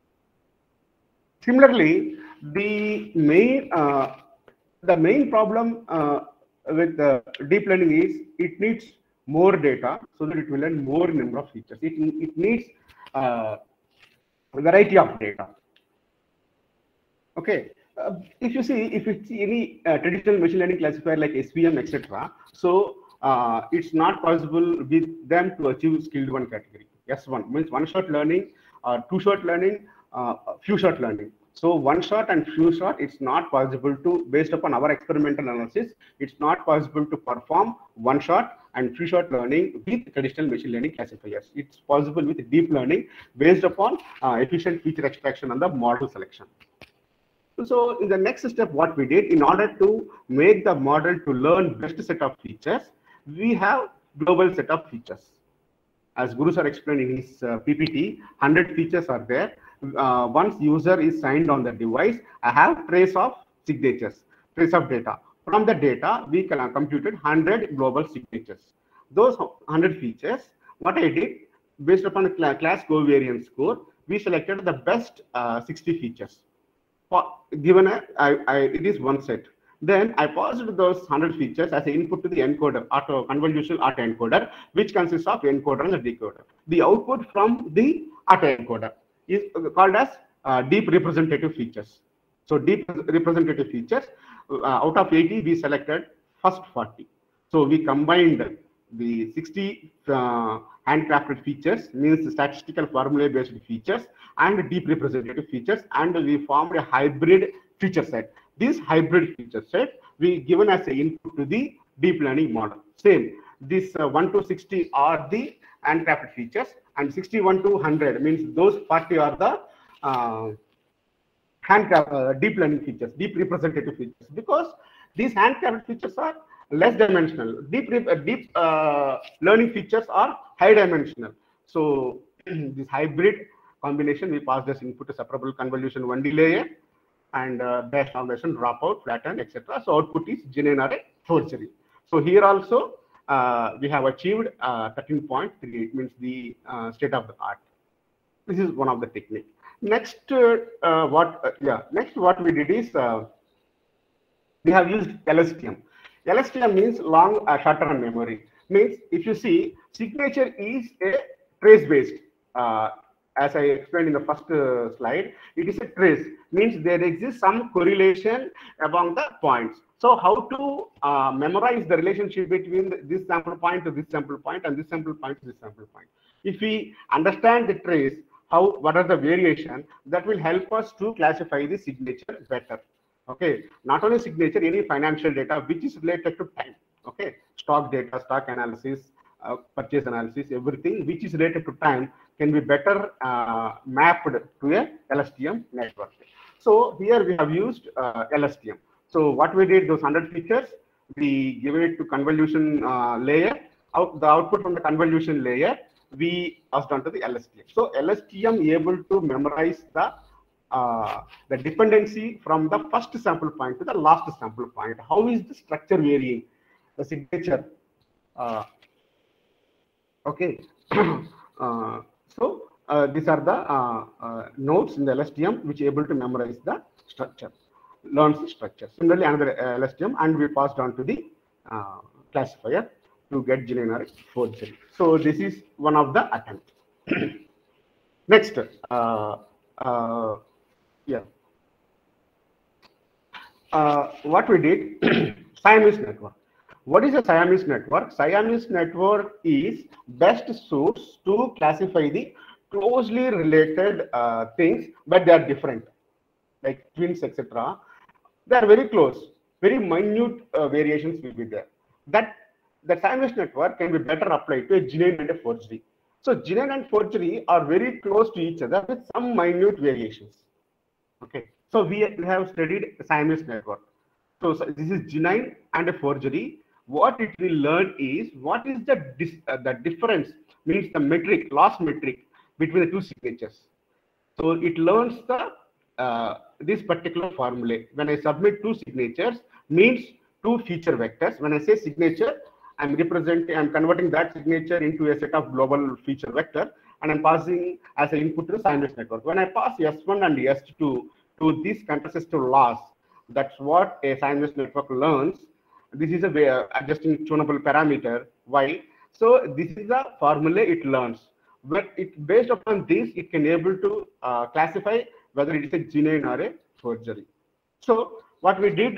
Similarly, the main problem with deep learning is it needs more data so that it will learn more number of features. It needs a variety of data. Okay, If you see any traditional machine learning classifier like SVM, etc., so it's not possible with them to achieve skilled one category. S1 means one shot learning, two shot learning, few shot learning. So one shot and few shot, it's not possible to, based upon our experimental analysis, it's not possible to perform one shot and few shot learning with traditional machine learning classifiers. It's possible with deep learning based upon efficient feature extraction and the model selection. So in the next step, what we did, in order to make the model to learn best set of features, we have global set of features. As Guru sir explained in his PPT, 100 features are there. Once user is signed on the device, I have trace of signatures, trace of data. From the data, we computed 100 global signatures. Those 100 features, what I did, based upon a class covariance score, we selected the best 60 features. Given it is one set. Then I passed those 100 features as an input to the encoder, convolutional autoencoder, which consists of encoder and a decoder. The output from the autoencoder is called as deep representative features. So deep representative features, out of 80, we selected first 40. So we combined the 60 handcrafted features, means statistical formula-based features, and deep representative features, and we formed a hybrid feature set. This hybrid feature set we given as an input to the deep learning model. Same, this 1 to 60 are the handcrafted features, and 61 to 100 means those 40 are the deep learning features, deep representative features, because these handcrafted features are less dimensional. Deep learning features are high dimensional. So this hybrid combination, we passed as input to separable convolution 1D layer and dash normalization, dropout, flatten, etc. So output is GNN forgery. So here also we have achieved 13.3. It means the state of the art. This is one of the technique. Next, what we did is we have used LSTM. LSTM means long short-term memory. Means if you see, signature is a trace-based. As I explained in the first slide, it is a trace. Means there exists some correlation among the points. So how to memorize the relationship between this sample point to this sample point and this sample point to this sample point? If we understand the trace, what are the variation, that will help us to classify the signature better. Okay, not only signature, any financial data which is related to time. Okay, stock data, stock analysis, purchase analysis, everything which is related to time can be better mapped to a LSTM network. So here we have used LSTM. So what we did, those 100 features, we give it to convolution layer. The output from the convolution layer, we passed on to the LSTM. So LSTM able to memorize the dependency from the first sample point to the last sample point. How is the structure varying? The signature. Okay. So these are the nodes in the LSTM which are able to memorize the structure, learns the structure. Similarly, another LSTM, and we passed on to the classifier to get generic forgery. So this is one of the attempts. Next, what we did, Siamese network. What is a Siamese network? Siamese network is best source to classify the closely related things, but they are different, like twins, etc. They are very close, very minute variations will be there. That Siamese network can be better applied to a genuine and a forgery. So genuine and forgery are very close to each other with some minute variations. Okay, so we have studied Siamese network. So this is genuine and a forgery. What it will learn is what is the difference, means the metric, loss metric between the two signatures. So it learns the this particular formula. When I submit two signatures, means two feature vectors. When I say signature, I'm converting that signature into a set of global feature vector, and I'm passing as an input to the Siamese network. When I pass S1 and S2 to this contrastive loss, that's what a Siamese network learns. This is a way adjusting tunable parameter. Why? So this is the formula it learns. But it based upon this, it can able to classify whether it is a genuine or a forgery. So what we did,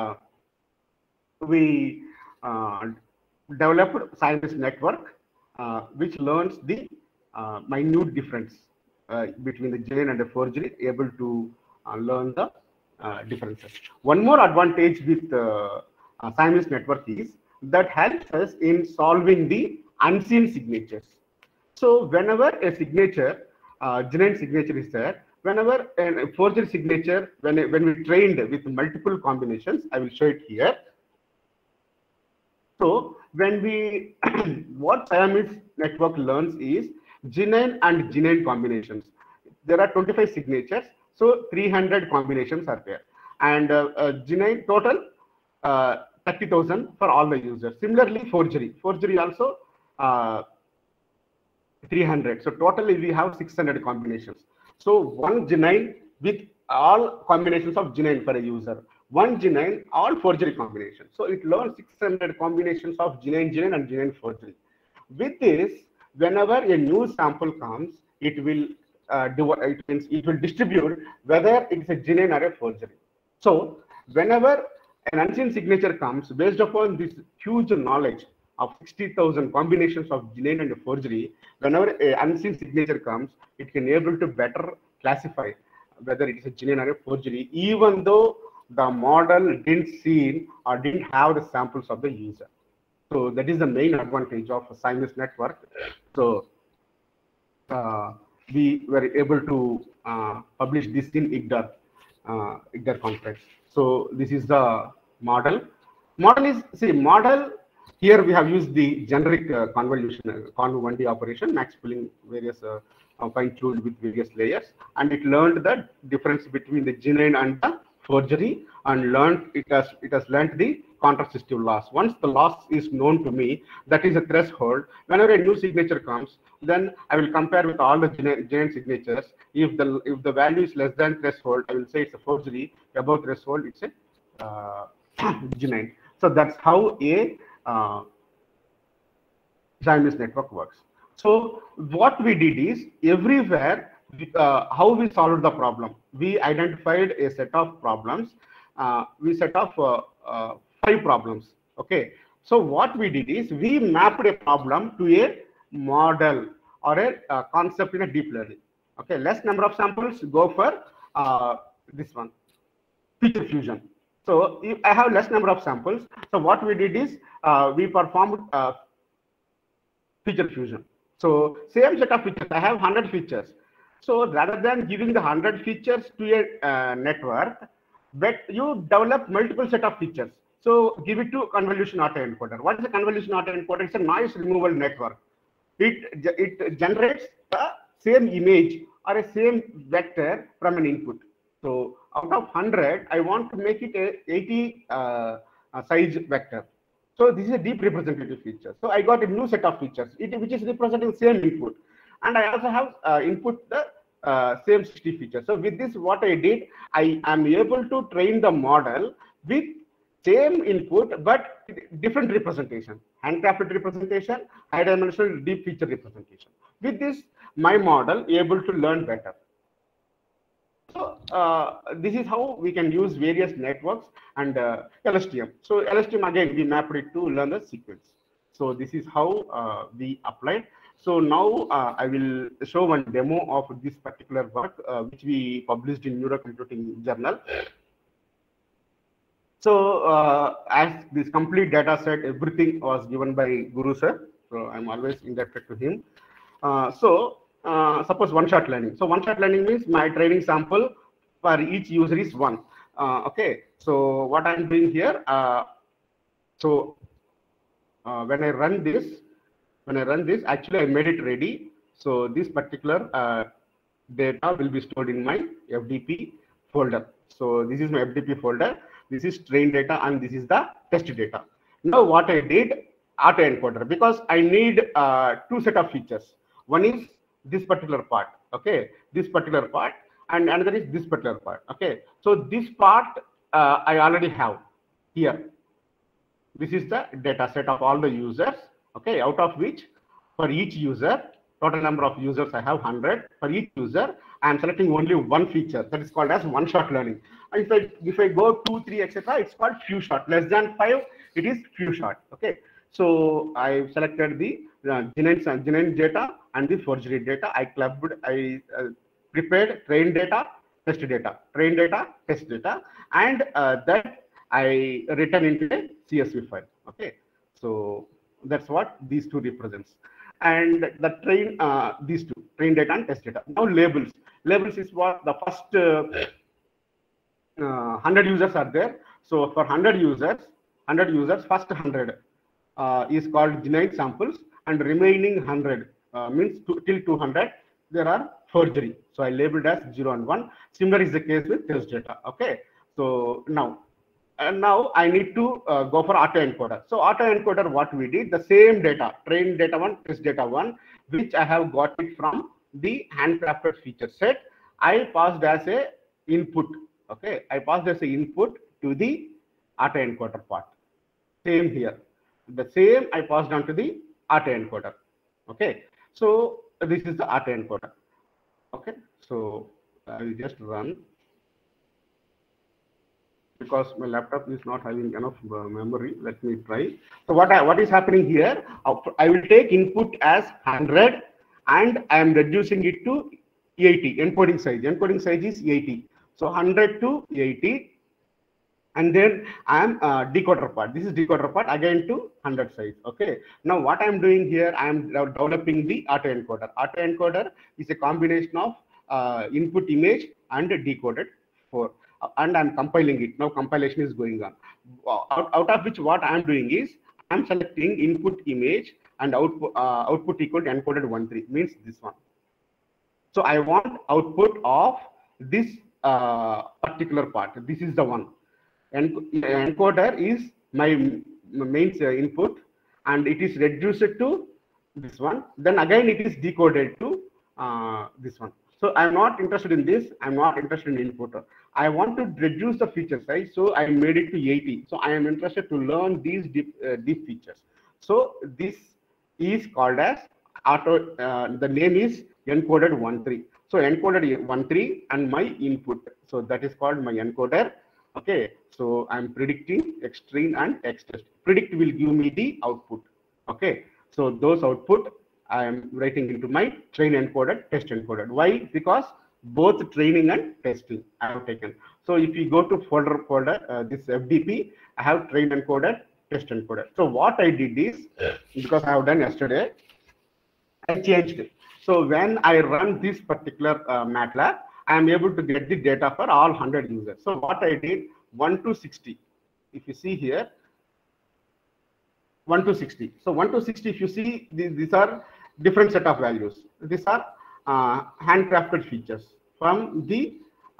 we developed science network, which learns the minute difference between the genuine and the forgery, able to learn the differences. One more advantage with Siemens network is that helps us in solving the unseen signatures. So whenever a signature, genuine signature is there, whenever a forgery signature, when we trained with multiple combinations, I will show it here. So when we, what Siamese network learns is genuine and genuine combinations. There are 25 signatures, so 300 combinations are there. And genuine total 30,000 for all the users. Similarly, forgery also 300. So totally we have 600 combinations. So one genuine with all combinations of genuine for a user. One genuine, all forgery combinations. So it learns 600 combinations of genuine and genuine forgery. With this, whenever a new sample comes, it will distribute whether it's a genuine or a forgery. So whenever an unseen signature comes, based upon this huge knowledge of 60,000 combinations of genuine and forgery, whenever an unseen signature comes, it can able to better classify whether it is a genuine or a forgery, even though the model didn't see or didn't have the samples of the user. So that is the main advantage of a Siemens network. So we were able to publish this in IGDAR conference. So this is the model. Model here we have used the generic convolution, conv1D operation, max pooling various fine-tuned with various layers, and it learned the difference between the genuine and the forgery, and it has learned the contrastive loss. Once the loss is known to me, that is a threshold. Whenever a new signature comes, then I will compare with all the genuine signatures. If the value is less than threshold, I will say it's a forgery. Above threshold, it's a genuine. So that's how a Siemens network works. So what we did is, everywhere, how we solved the problem. We identified a set of problems. We set off 5 problems. Okay. So what we did is, we mapped a problem to a model or a concept in a deep learning. Okay. Less number of samples, go for this one, feature fusion. So if I have less number of samples, so what we did is, we performed feature fusion. So same set of features, I have 100 features. So rather than giving the 100 features to a network, but you develop multiple set of features. So give it to convolution autoencoder. What is a convolution autoencoder? It's a noise removal network. It generates the same image or a same vector from an input. So out of 100, I want to make it a 80 size vector. So this is a deep representative feature. So I got a new set of features, which is representing same input. And I also have input the same 60 features. So with this, what I did, I am able to train the model with same input, but different representation, handcrafted representation, high dimensional deep feature representation. With this, my model able to learn better. So this is how we can use various networks and LSTM. So LSTM, again, we mapped it to learn the sequence. So this is how we applied. So now I will show one demo of this particular work, which we published in Neurocomputing Journal. So as this complete data set, everything was given by Guru sir. So I'm always indebted to him. Suppose one-shot learning. So one-shot learning means my training sample for each user is 1. Okay. So what I'm doing here, when I run this, actually I made it ready. So this particular data will be stored in my FDP folder. So this is my FDP folder. This is train data and this is the test data. Now what I did, autoencoder, because I need 2 set of features. One is this particular part, okay, this particular part, and another is this particular part, okay. So this part I already have here. This is the data set of all the users, okay, out of which for each user, total number of users I have 100. For each user, I'm selecting only one feature. That is called as one-shot learning. And if I go 2, 3, etc., it's called few shot. Less than 5, it is few shot. Okay. So I selected the genuine data and the forgery data. I prepared train data, test data, train data, test data, and that I written into a CSV file. Okay. So that's what these two represents. And the these two, train data and test data. Now labels. Labels is what the first 100 users are there. So for 100 users, first 100 is called genuine samples, and remaining 100 means till 200 there are forgery. So I labeled as 0 and 1. Similar is the case with test data. Okay. So now I need to go for autoencoder. So autoencoder, what we did, the same data, train data 1, test data 1, which I have got it from the handcrafted feature set, I passed as a input. Okay, I passed as a input to the autoencoder part. Same here. The same I passed on to the autoencoder. Okay, so this is the autoencoder. Okay, so I will just run, because my laptop is not having enough memory. Let me try. So what is happening here? I will take input as 100 and I am reducing it to 80. Encoding size. Encoding size is 80. So 100 to 80. And then I am decoder part. This is decoder part again to 100 size. Okay. Now what I am doing here, I am developing the autoencoder. Autoencoder is a combination of input image and decoded for. And I'm compiling it. Now compilation is going on. Out of which what I'm doing is I'm selecting input image and output equal to encoded 13, means this one. So I want output of this particular part. This is the one. And encoder is my main input, and it is reduced to this one. Then again it is decoded to this one. So I'm not interested in this. I'm not interested in input. I want to reduce the feature size, so I made it to 80. So I am interested to learn these deep features. So this is called as auto. The name is encoded 13. So encoded 13 and my input. So that is called my encoder. Okay. So I'm predicting xtrain and xtest. Predict will give me the output. Okay. So those output I am writing into my train encoded, test encoded. Why? Because both training and testing I have taken. So if you go to folder, this FDP, I have train encoded, test encoded. So what I did is, because I have done yesterday, I changed it. So when I run this particular MATLAB, I am able to get the data for all 100 users. So what I did, 1 to 60. If you see here, 1 to 60. So 1 to 60, if you see, these are different set of values. These are handcrafted features from the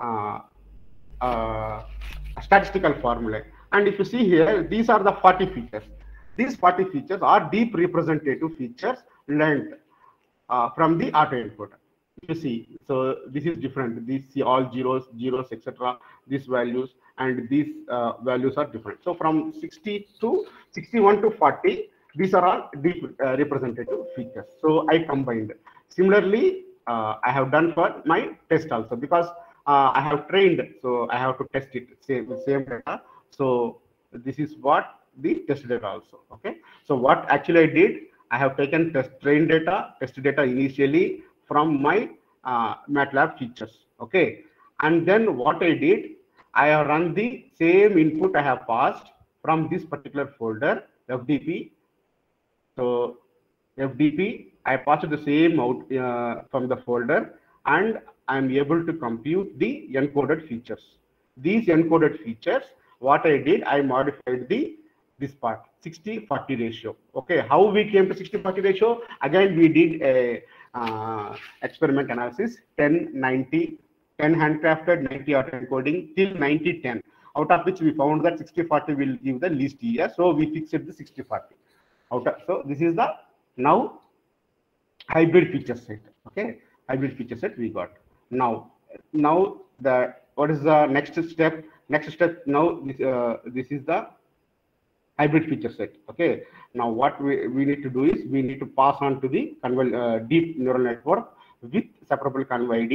statistical formula. And if you see here, these are the 40 features. These 40 features are deep representative features learned from the autoencoder. You see, so this is different. These see all zeros, etc. These values and these values are different. So from 60 to 61 to 40, these are all deep representative features. So I combined. Similarly, I have done for my test also, because I have trained, so I have to test it same data. So this is what the test data also. Okay. So what actually I did, I have taken train data, test data initially from my MATLAB features. Okay. And then what I did, I have run the same input I have passed from this particular folder, FDP. So FDP, I passed the same out from the folder, and I am able to compute the encoded features. These encoded features, what I did, I modified this part, 60-40 ratio. Okay, how we came to 60-40 ratio? Again, we did a experiment analysis, 10-90, 10 handcrafted, 90 autoencoding till 90-10. Out of which we found that 60-40 will give the least year, so we fixed the 60-40. So this is the now hybrid feature set. Okay, hybrid feature set we got. Now the what is the next step? Next step now this is the hybrid feature set. Okay, now what we need to do is we need to pass on to the deep neural network with separable conv ID,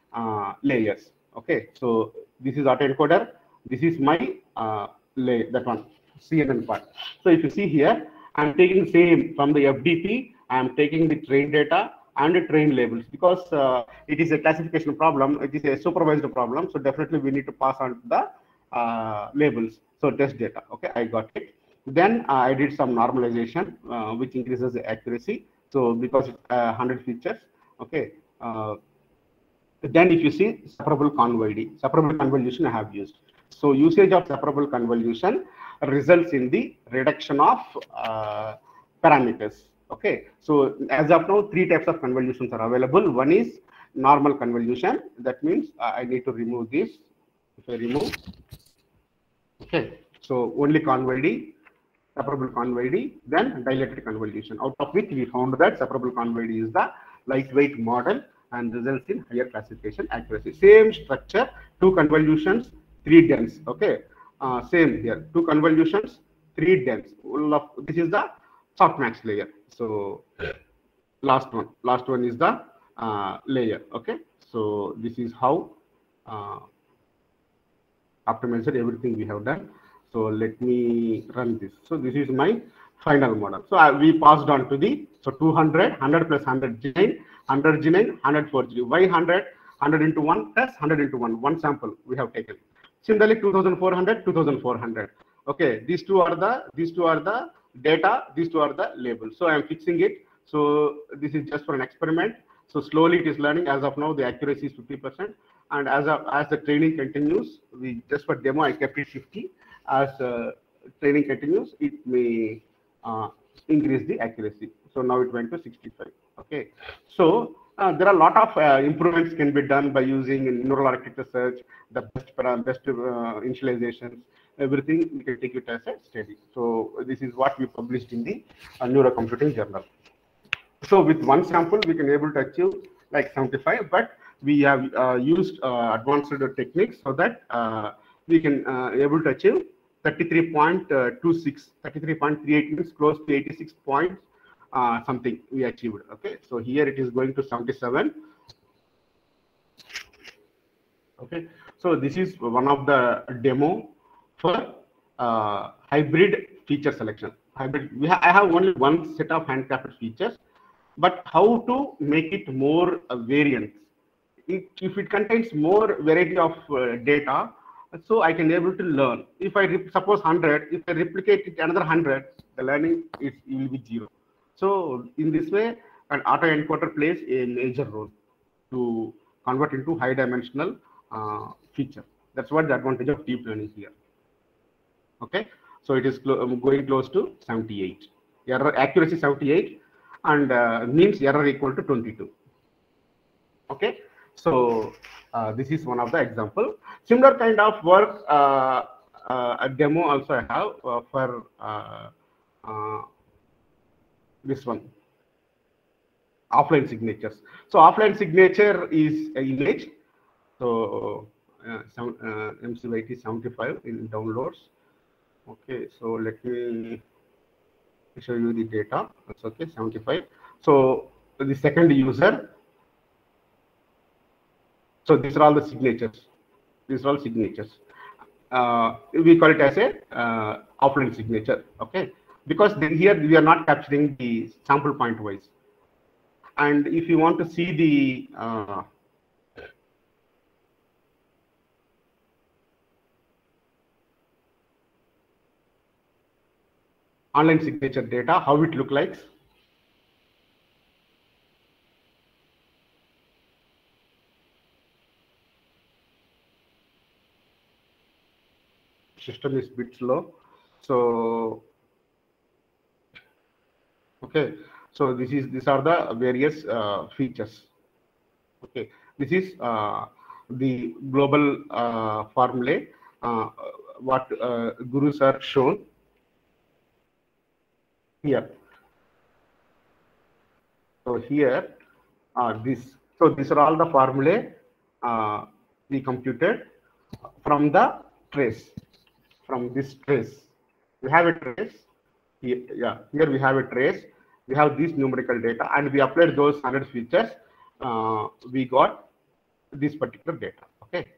layers. Okay, so this is autoencoder. This is my that one CNN part. So if you see here, I'm taking same from the FDP. I'm taking the train data and the train labels because it is a classification problem. It is a supervised problem. So definitely we need to pass on the labels. So test data. Okay, I got it. Then I did some normalization, which increases the accuracy. So because it's 100 features. Okay. Then if you see separable convolution I have used. So usage of separable convolution results in the reduction of parameters. Okay. So as of now, 3 types of convolutions are available. One is normal convolution. That means I need to remove this. If I remove, okay. So only convoldy, separable convoldy, then dilated convolution. Out of which we found that separable convoldy is the lightweight model and results in higher classification accuracy. Same structure, 2 convolutions, 3 dense. Okay, same here, 2 convolutions, 3 dense. This is the softmax layer. So last one is the layer. Okay, so this is how optimized everything we have done. So let me run this. So this is my final model. So we passed on to the 200, 100 plus 100 genine, 100 genine, 100 forgery. Why 100? 100 into 1 plus 100 into 1. One sample we have taken. Similarly, 2400, 2400. Okay, these two are the data. These two are the labels. So I am fixing it. So this is just for an experiment. So slowly it is learning. As of now, the accuracy is 50%. And as the training continues, we just for demo I kept it 50. As training continues, it may increase the accuracy. So now it went to 65. Okay. So there are a lot of improvements can be done by using neural architecture search, the best initializations, everything we can take it as a study. So this is what we published in the Neurocomputing Journal. So with one sample, we can able to achieve like 75, but we have used advanced techniques so that we can able to achieve 33.26, 33.38 means close to 86 points something we achieved. Okay, so here it is going to 77. Okay, so this is one of the demo for hybrid feature selection. Hybrid, I have only one set of handcrafted features, but how to make it more variant? If it contains more variety of data, so I can able to learn. If I suppose 100, if I replicate it another 100, the learning will be 0. So in this way, an autoencoder plays a major role to convert into high dimensional feature. That's what the advantage of deep learning here. Okay, so it is going close to 78. Error accuracy 78 and means error equal to 22. Okay, so this is one of the example. Similar kind of work, a demo also I have for this one, offline signatures. So offline signature is an image. So MCYT 75 in downloads. Okay, so let me show you the data. That's okay, 75. So the second user. So these are all the signatures. These are all signatures. We call it as a offline signature. Okay, because then here we are not capturing the sample point wise. And if you want to see the online signature data, how it look like. System is a bit slow. So okay, so these are the various features. Okay, this is the global formulae what Guru sir shown here. So here so these are all the formulae we computed from the trace. From this trace, we have a trace here. Yeah, here we have a trace. We have these numerical data, and we applied those 100 features. We got this particular data. Okay.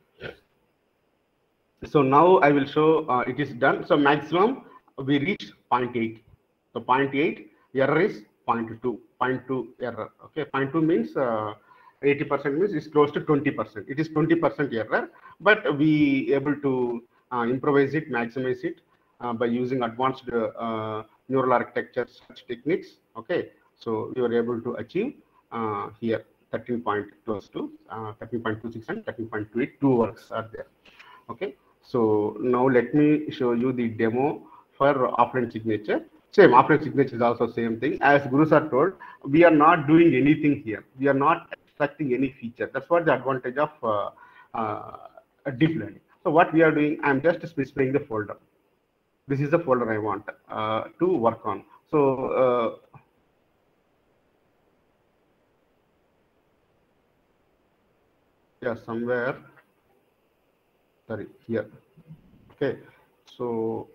So now I will show it is done. So maximum we reached 0.8. So 0.8 error is 0.2. 0.2 error. Okay, 0.2 means 80% means it's close to 20%. It is 20% error, but we able to improvise it, maximize it by using advanced neural architecture such techniques. Okay, so we were able to achieve here 13 point close to 13.26 and 13.28. Two works are there. Okay, so now let me show you the demo for offline signature. Same offline signature is also same thing. As Guru sir told, we are not doing anything here. We are not extracting any feature. That's what the advantage of deep learning. So what we are doing, I'm just specifying the folder. This is the folder I want to work on. So yeah, somewhere, sorry, here. Okay, so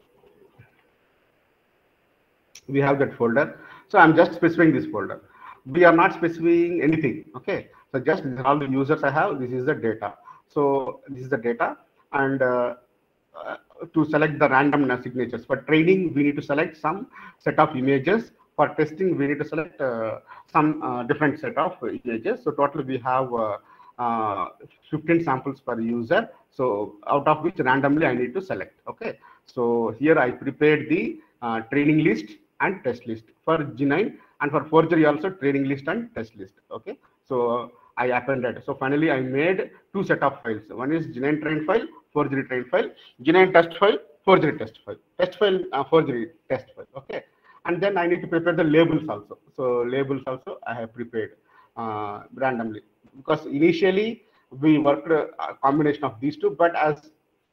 we have that folder. So I'm just specifying this folder. We are not specifying anything. Okay, so just all the users I have. This is the data. So this is the data, and to select the random signatures. For training, we need to select some set of images. For testing, we need to select some different set of images. So total we have 15 samples per user. So out of which randomly I need to select. Okay. So here I prepared the training list and test list for G9, and for forgery also training list and test list. Okay. So I appended. So finally I made two set of files. One is G9 train file, forgery train file, G9 test file, forgery test file, forgery test file. Okay. And then I need to prepare the labels also. So labels also I have prepared randomly, because initially we worked a combination of these two, but as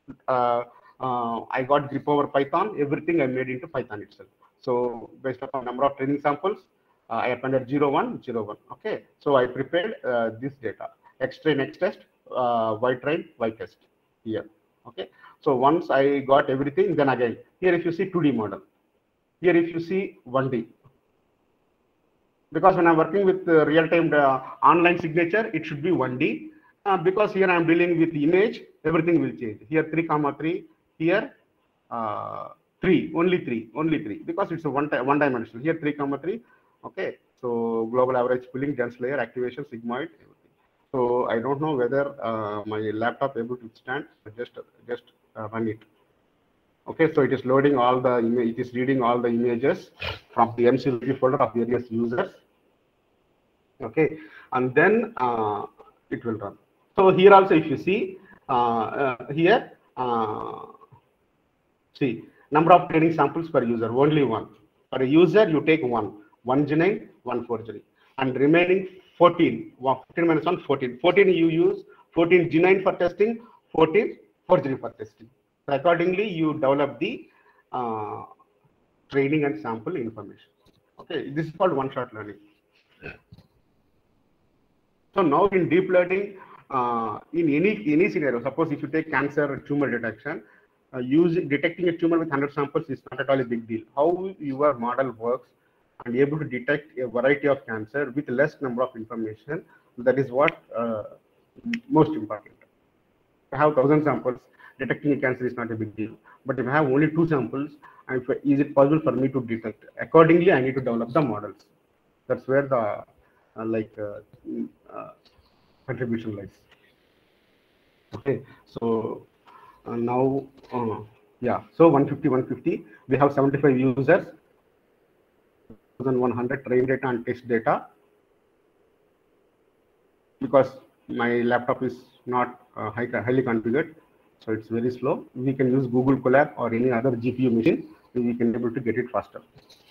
I got grip over Python, everything I made into Python itself. So based upon number of training samples, I appended 01, 01. Okay, so I prepared this data: X train, X test, Y train, Y test here. Okay, so once I got everything, then again here if you see 2D model, here if you see 1D. Because when I'm working with real-time online signature, it should be 1D. Because here I'm dealing with image, everything will change. Here 3,3, here 3, only 3, because it's a one dimensional. Here 3,3. Okay, so global average pooling, dense layer, activation, sigmoid, everything. So I don't know whether my laptop able to stand. Just run it. Okay, so it is loading all the image. It is reading all the images from the MCLP folder of various users. Okay, and then it will run. So here also, if you see here, see number of training samples per user, only one. For a user, you take one G9, one forgery, and remaining 14. 15 minus 1, 14. 14 you use 14 G9 for testing, 14 forgery for testing. So accordingly, you develop the training and sample information. Okay, this is called one-shot learning. So now in deep learning, in any scenario, suppose if you take cancer tumor detection, detecting a tumor with 100 samples is not at all a big deal. How your model works and able to detect a variety of cancer with less number of information, that is what most important. If I have 1,000 samples, detecting a cancer is not a big deal. But if I have only 2 samples, is it possible for me to detect? Accordingly, I need to develop the models. That's where the contribution lies. Okay, so now yeah, so 150, we have 75 users, 1,100 train data and test data. Because my laptop is not highly configured, so it's very slow. We can use Google Colab or any other GPU machine, and we can be able to get it faster.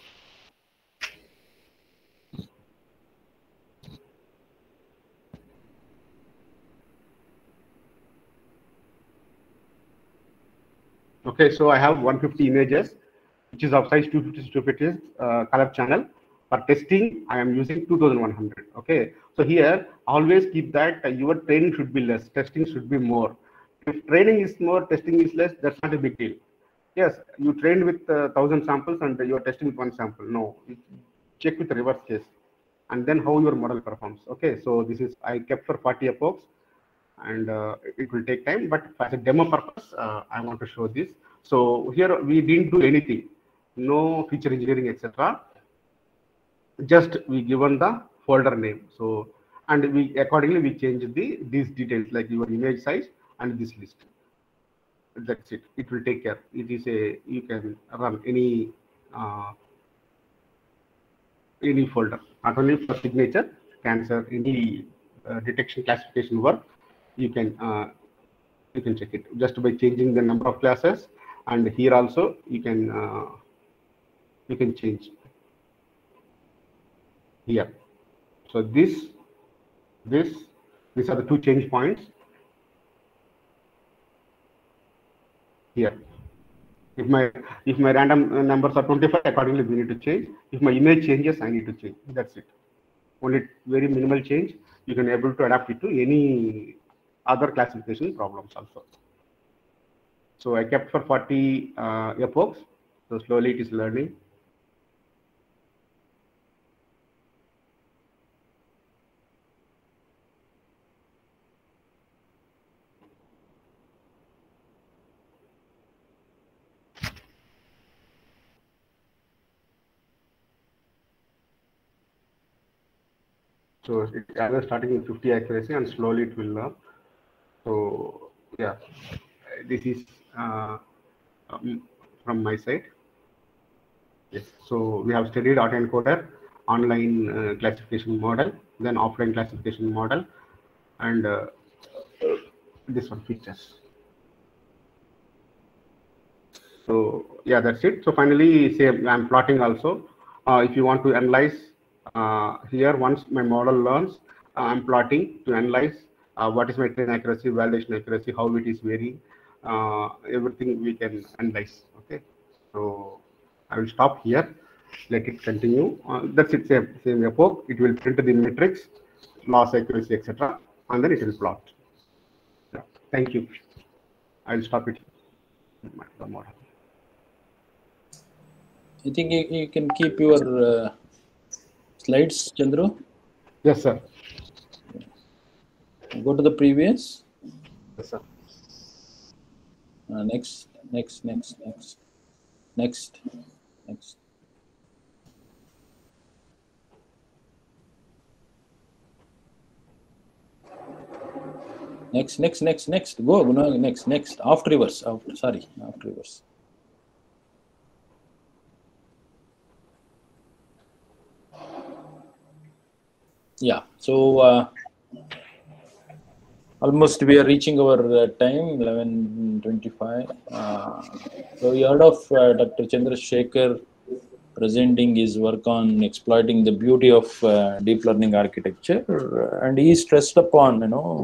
Okay, so I have 150 images, which is of size 250 to 250 color channel. For testing, I am using 2,100. Okay, so here always keep that your training should be less, testing should be more. If training is more, testing is less, that's not a big deal. Yes, you trained with 1,000 samples and you are testing with 1 sample. No, check with the reverse case, and then how your model performs. Okay, so this is I kept for 40 epochs. and it will take time, but as a demo purpose, I want to show this. So here we didn't do anything, no feature engineering, etc. Just we given the folder name. So, and we accordingly we change these details like your image size and this list. That's it. It will take care. It is you can run any folder, not only for signature, cancer, any detection classification work. You can check it just by changing the number of classes, and here also you can change here. So these are the two change points here. If my random numbers are 25, accordingly we need to change. If my image changes, I need to change. That's it. Only very minimal change. You can able to adapt it to any other classification problems also. So I kept for 40 epochs. So slowly it is learning. So I was starting with 50 accuracy and slowly it will learn. So yeah, this is from my side. Yes. So we have studied autoencoder, online classification model, then offline classification model, and this one features. So yeah, that's it. So finally, say I'm plotting also. If you want to analyze here, once my model learns, I'm plotting to analyze what is my train accuracy, validation accuracy, how it is varying, everything we can analyze. Okay. So I will stop here. Let it continue. That's it. Same epoch. It will print the matrix, loss accuracy, etc., and then it will plot. Yeah. Thank you. I will stop it. The model. I think you can keep your slides, Chandru. Yes, sir. Go to the previous. Yes, sir. Next. Next. Go. No, next. After reverse. After reverse. Yeah. So almost we are reaching our time, 11:25. So you heard of Dr. Chandrasekhar presenting his work on exploiting the beauty of deep learning architecture, and he stressed upon,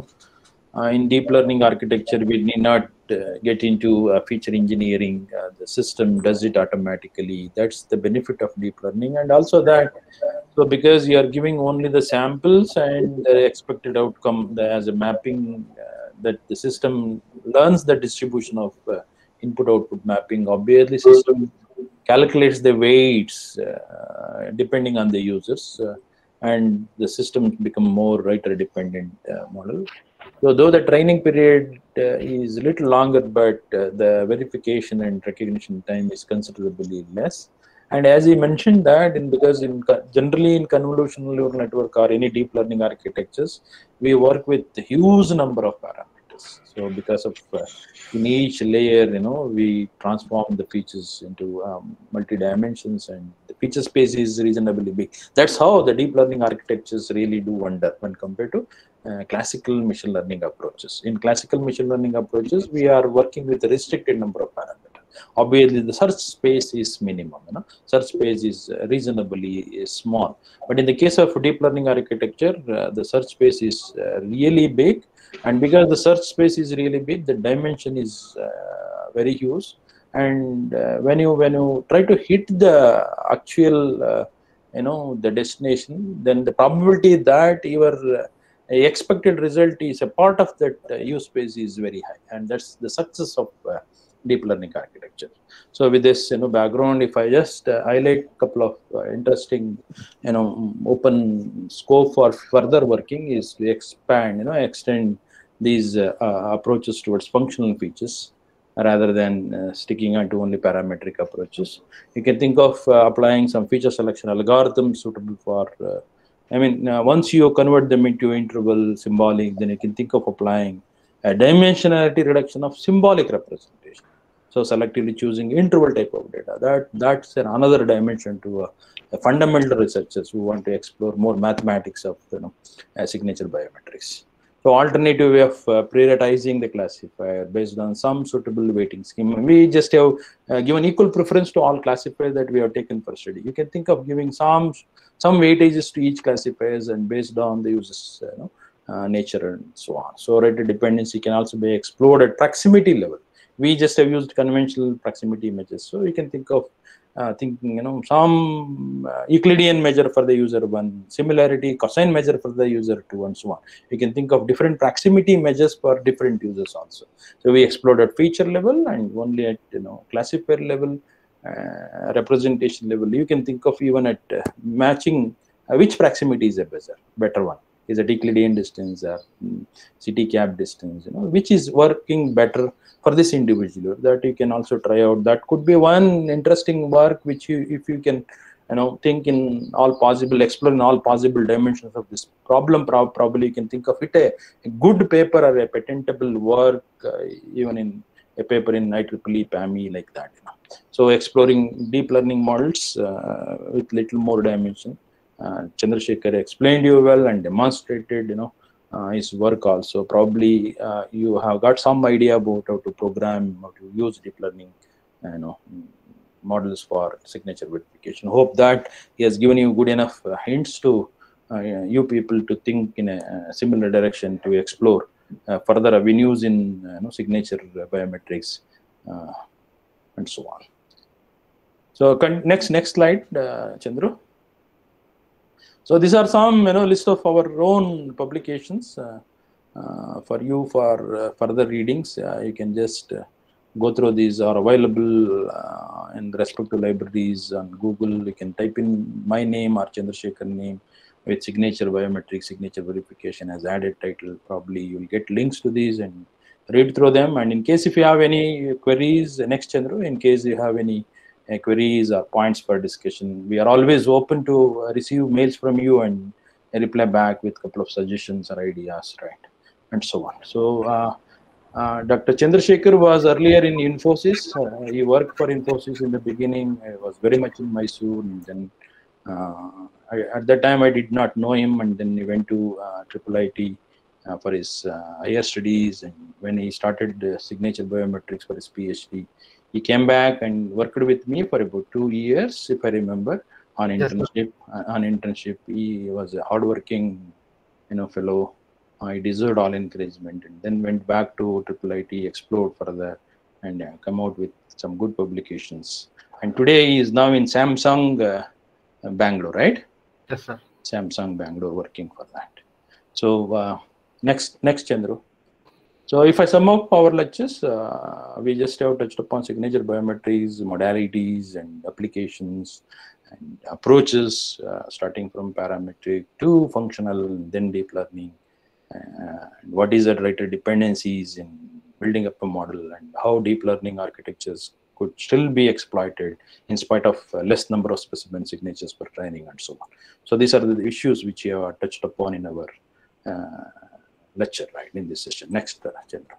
in deep learning architecture, we need not get into feature engineering. The system does it automatically. That's the benefit of deep learning. And also that, so because you are giving only the samples and the expected outcome as a mapping, that the system learns the distribution of input-output mapping. Obviously, system calculates the weights depending on the users, and the system become more writer-dependent model. So though the training period is a little longer, but the verification and recognition time is considerably less. And as he mentioned that, generally in convolutional neural network or any deep learning architectures, we work with a huge number of parameters. So because of in each layer, we transform the features into multi dimensions, and the feature space is reasonably big. That's how the deep learning architectures really do wonder when compared to classical machine learning approaches. In classical machine learning approaches, we are working with a restricted number of parameters. Obviously, the search space is minimum. Search space is reasonably small. But in the case of deep learning architecture, the search space is really big. And because the search space is really big, the dimension is very huge. And when you try to hit the actual, the destination, then the probability that your expected result is a part of that use space is very high. And that's the success of deep learning architecture. So with this background, if I just highlight a couple of interesting open scope for further working is to extend these approaches towards functional features rather than sticking onto only parametric approaches. You can think of applying some feature selection algorithms suitable for, once you convert them into interval symbolic, then you can think of applying a dimensionality reduction of symbolic representation. So selectively choosing interval type of data, that's another dimension to fundamental researchers who want to explore more mathematics of signature biometrics. So alternative way of prioritizing the classifier based on some suitable weighting scheme. We just have given equal preference to all classifiers that we have taken for study. You can think of giving some weightages to each classifiers and based on the user's nature and so on. So rate dependency can also be explored at proximity level. We just have used conventional proximity images. So you can think of thinking, some Euclidean measure for the user 1, similarity cosine measure for the user 2, and so on. You can think of different proximity measures for different users also. So we explored at feature level and only at classifier level, representation level. You can think of even at matching which proximity is a better one. Is it Euclidean distance or CT cap distance? Which is working better for this individual, that you can also try out. That could be one interesting work which if you can think in all possible, explore in all possible dimensions of this problem, probably you can think of it a good paper or a patentable work, even in a paper in IEEE PAMI like that. So exploring deep learning models with little more dimension. Chandrasekhar explained you well and demonstrated his work also. Probably you have got some idea about how to program, how to use deep learning models for signature verification. Hope that he has given you good enough hints to you people to think in a similar direction to explore further avenues in signature biometrics and so on. So next slide, Chandru. So these are some list of our own publications for you for further readings. You can just go through. These are available in respective libraries on Google. You can type in my name or Chandrasekhar name with signature biometrics, signature verification as added title. Probably you will get links to these and read through them. And in case if you have any queries, next Chandru, in case you have any queries or points for discussion, we are always open to receive mails from you and reply back with a couple of suggestions or ideas, right, and so on. So Dr. Chandrasekhar was earlier in Infosys. He worked for Infosys in the beginning. I was very much in Mysore, and then at that time I did not know him, and then he went to IIIT for his higher studies, and when he started signature biometrics for his PhD, he came back and worked with me for about 2 years, if I remember, on internship. Yes. He was a hardworking, fellow. He deserved all encouragement, and then went back to IIIT, explored further, and come out with some good publications. And today he is now in Samsung Bangalore, right? Yes, sir. Samsung Bangalore, working for that. So next Chandru. So if I sum up our lectures, we just have touched upon signature biometrics, modalities and applications and approaches, starting from parametric to functional, then deep learning. What is the writer dependencies in building up a model, and how deep learning architectures could still be exploited in spite of less number of specimen signatures per training and so on. So these are the issues which we have touched upon in our lecture, right, in this session. Next, Chandra.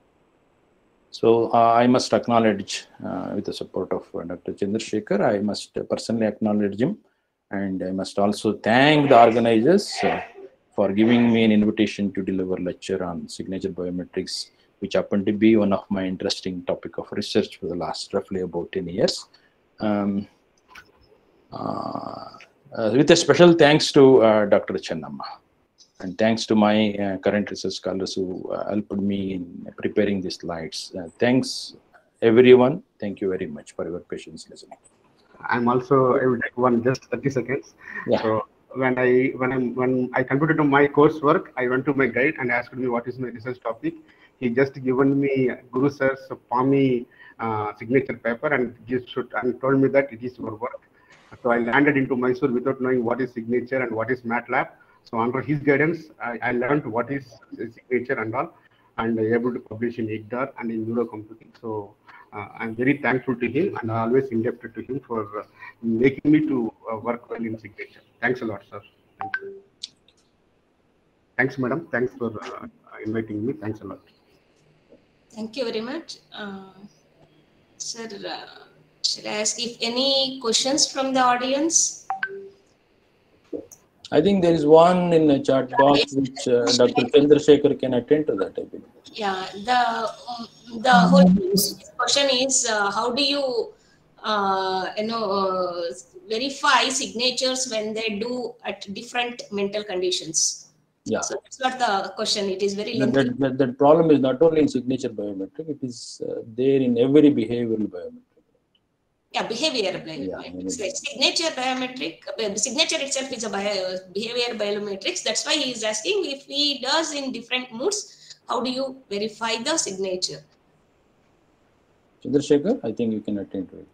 So I must acknowledge, with the support of Dr. Chandrasekhar, I must personally acknowledge him, and I must also thank the organizers for giving me an invitation to deliver lecture on signature biometrics, which happened to be one of my interesting topic of research for the last roughly about 10 years. With a special thanks to Dr. Chennamma. And thanks to my current research scholars who helped me in preparing these slides. Thanks, everyone. Thank you very much for your patience listening. I'm also, I would like just 30 seconds. Yeah. So when I completed my coursework, I went to my guide and asked me what is my research topic. He just given me Guru Sir's PAMI signature paper and told me that it is your work. So I landed into Mysore without knowing what is signature and what is MATLAB. So under his guidance, I learned what is signature and all. and able to publish in IGDAR and in neurocomputing. So I'm very thankful to him, and always indebted to him for making me to work well in Signature. Thanks a lot, sir. Thank you. Thanks, madam. Thanks for inviting me. Thanks a lot. Thank you very much. Sir, shall I ask if any questions from the audience? I think there is one in the chat box which Dr. Chandrasekhar can attend to that, I believe. Yeah, the whole question is how do you verify signatures when they do at different mental conditions? Yeah. So that's not the question. It is very lengthy. That problem is not only in signature biometric, it is there in every behavioral biometric. Yeah, behavior biometrics. Like signature biometric, signature itself is a behavior biometrics. That's why he is asking if he does in different moods, how do you verify the signature? Chandrasekhar, I think you can attend to it.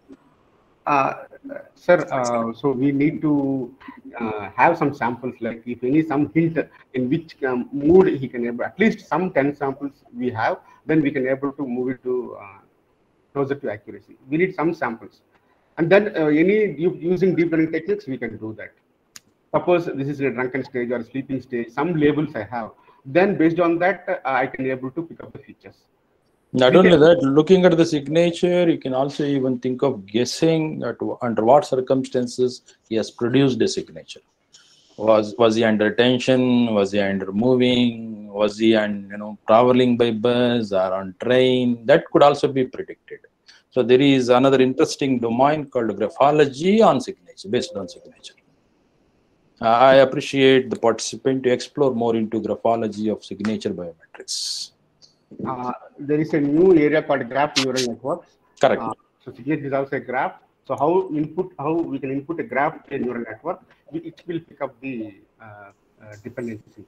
Sir, so we need to have some samples, like if any some hint in which mood he can able, at least some 10 samples we have, then we can able to move it to closer to accuracy. We need some samples, and then using deep learning techniques we can do that. Suppose this is a drunken stage or a sleeping stage, some labels I have, then based on that I can able to pick up the features. Not only that, looking at the signature, you can also even think of guessing under what circumstances he has produced a signature. Was he under tension? Was he under moving? Was he traveling by bus or on train? That could also be predicted. So there is another interesting domain called graphology on signature, based on signature. I appreciate the participant to explore more into graphology of signature biometrics. There is a new area called graph neural networks. Correct. So signature is also a graph. So how we can input a graph to a neural network, it will pick up the dependency.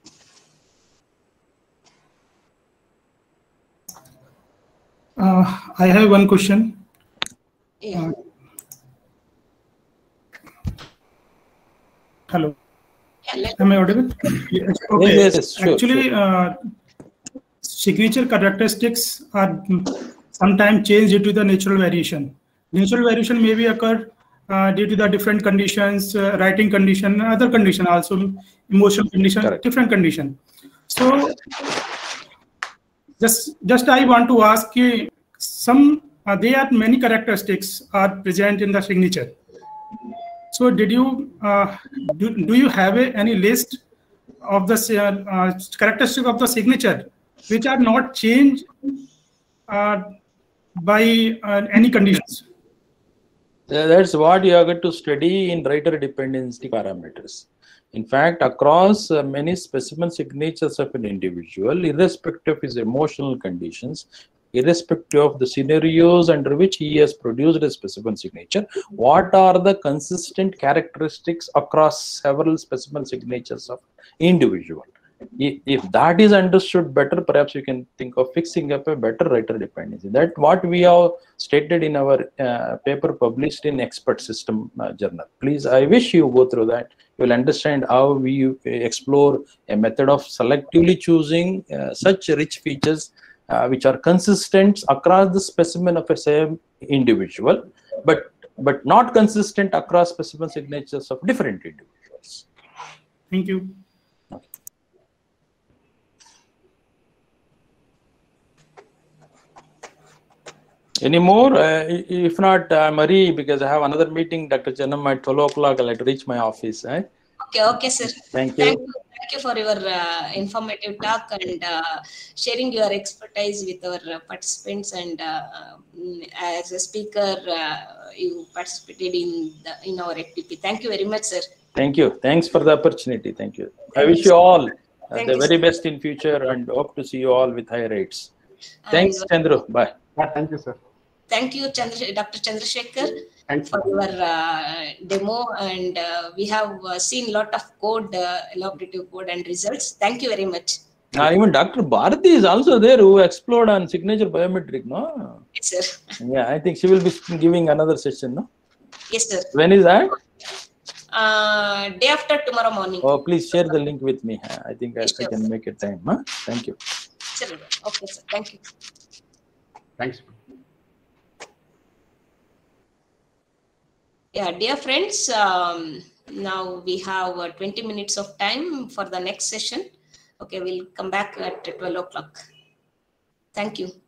I have one question. Yeah. Hello. Am I audible? Okay. Yes, sure, actually, sure. Signature characteristics are sometimes changed due to the natural variation. Natural variation may be occur due to the different conditions, writing condition, other condition also, emotional condition, Correct. Different condition. So, just I want to ask you, there are many characteristics are present in the signature. So, did you do you have any list of the characteristic of the signature which are not changed by any conditions? That's what you are going to study in writer dependency parameters. In fact, across many specimen signatures of an individual, irrespective of his emotional conditions, irrespective of the scenarios under which he has produced a specimen signature, what are the consistent characteristics across several specimen signatures of individual? If that is understood better, perhaps you can think of fixing up a better writer dependency. That's what we have stated in our paper published in Expert System Journal. Please, I wish you go through that. You will understand how we explore a method of selectively choosing such rich features which are consistent across the specimen of a same individual, but not consistent across specimen signatures of different individuals. Thank you. Any more? If not, Marie, because I have another meeting, Dr. Channam, at 12 o'clock, I'll have to reach my office. Okay, sir. Thank you. Thank you for your informative talk and sharing your expertise with our participants. And as a speaker, you participated in our activity. Thank you very much, sir. Thank you. Thanks for the opportunity. Thank you. I wish you all the very best in future and hope to see you all with high rates. Thanks, Chandru. Bye. Thank you, sir. Thank you, Dr. Chandrasekhar, for your demo. And we have seen a lot of code, elaborative code and results. Thank you very much. Even Dr. Bharati is also there, who explored on signature biometric, no? Yes, sir. Yeah, I think she will be giving another session, no? Yes, sir. When is that? Day after tomorrow morning. Oh, please share the link with me. I think I can make a time. Huh? Thank you. sir. Okay, sir. Thank you. Thanks. Yeah, dear friends, now we have 20 minutes of time for the next session. Okay, we'll come back at 12 o'clock. Thank you.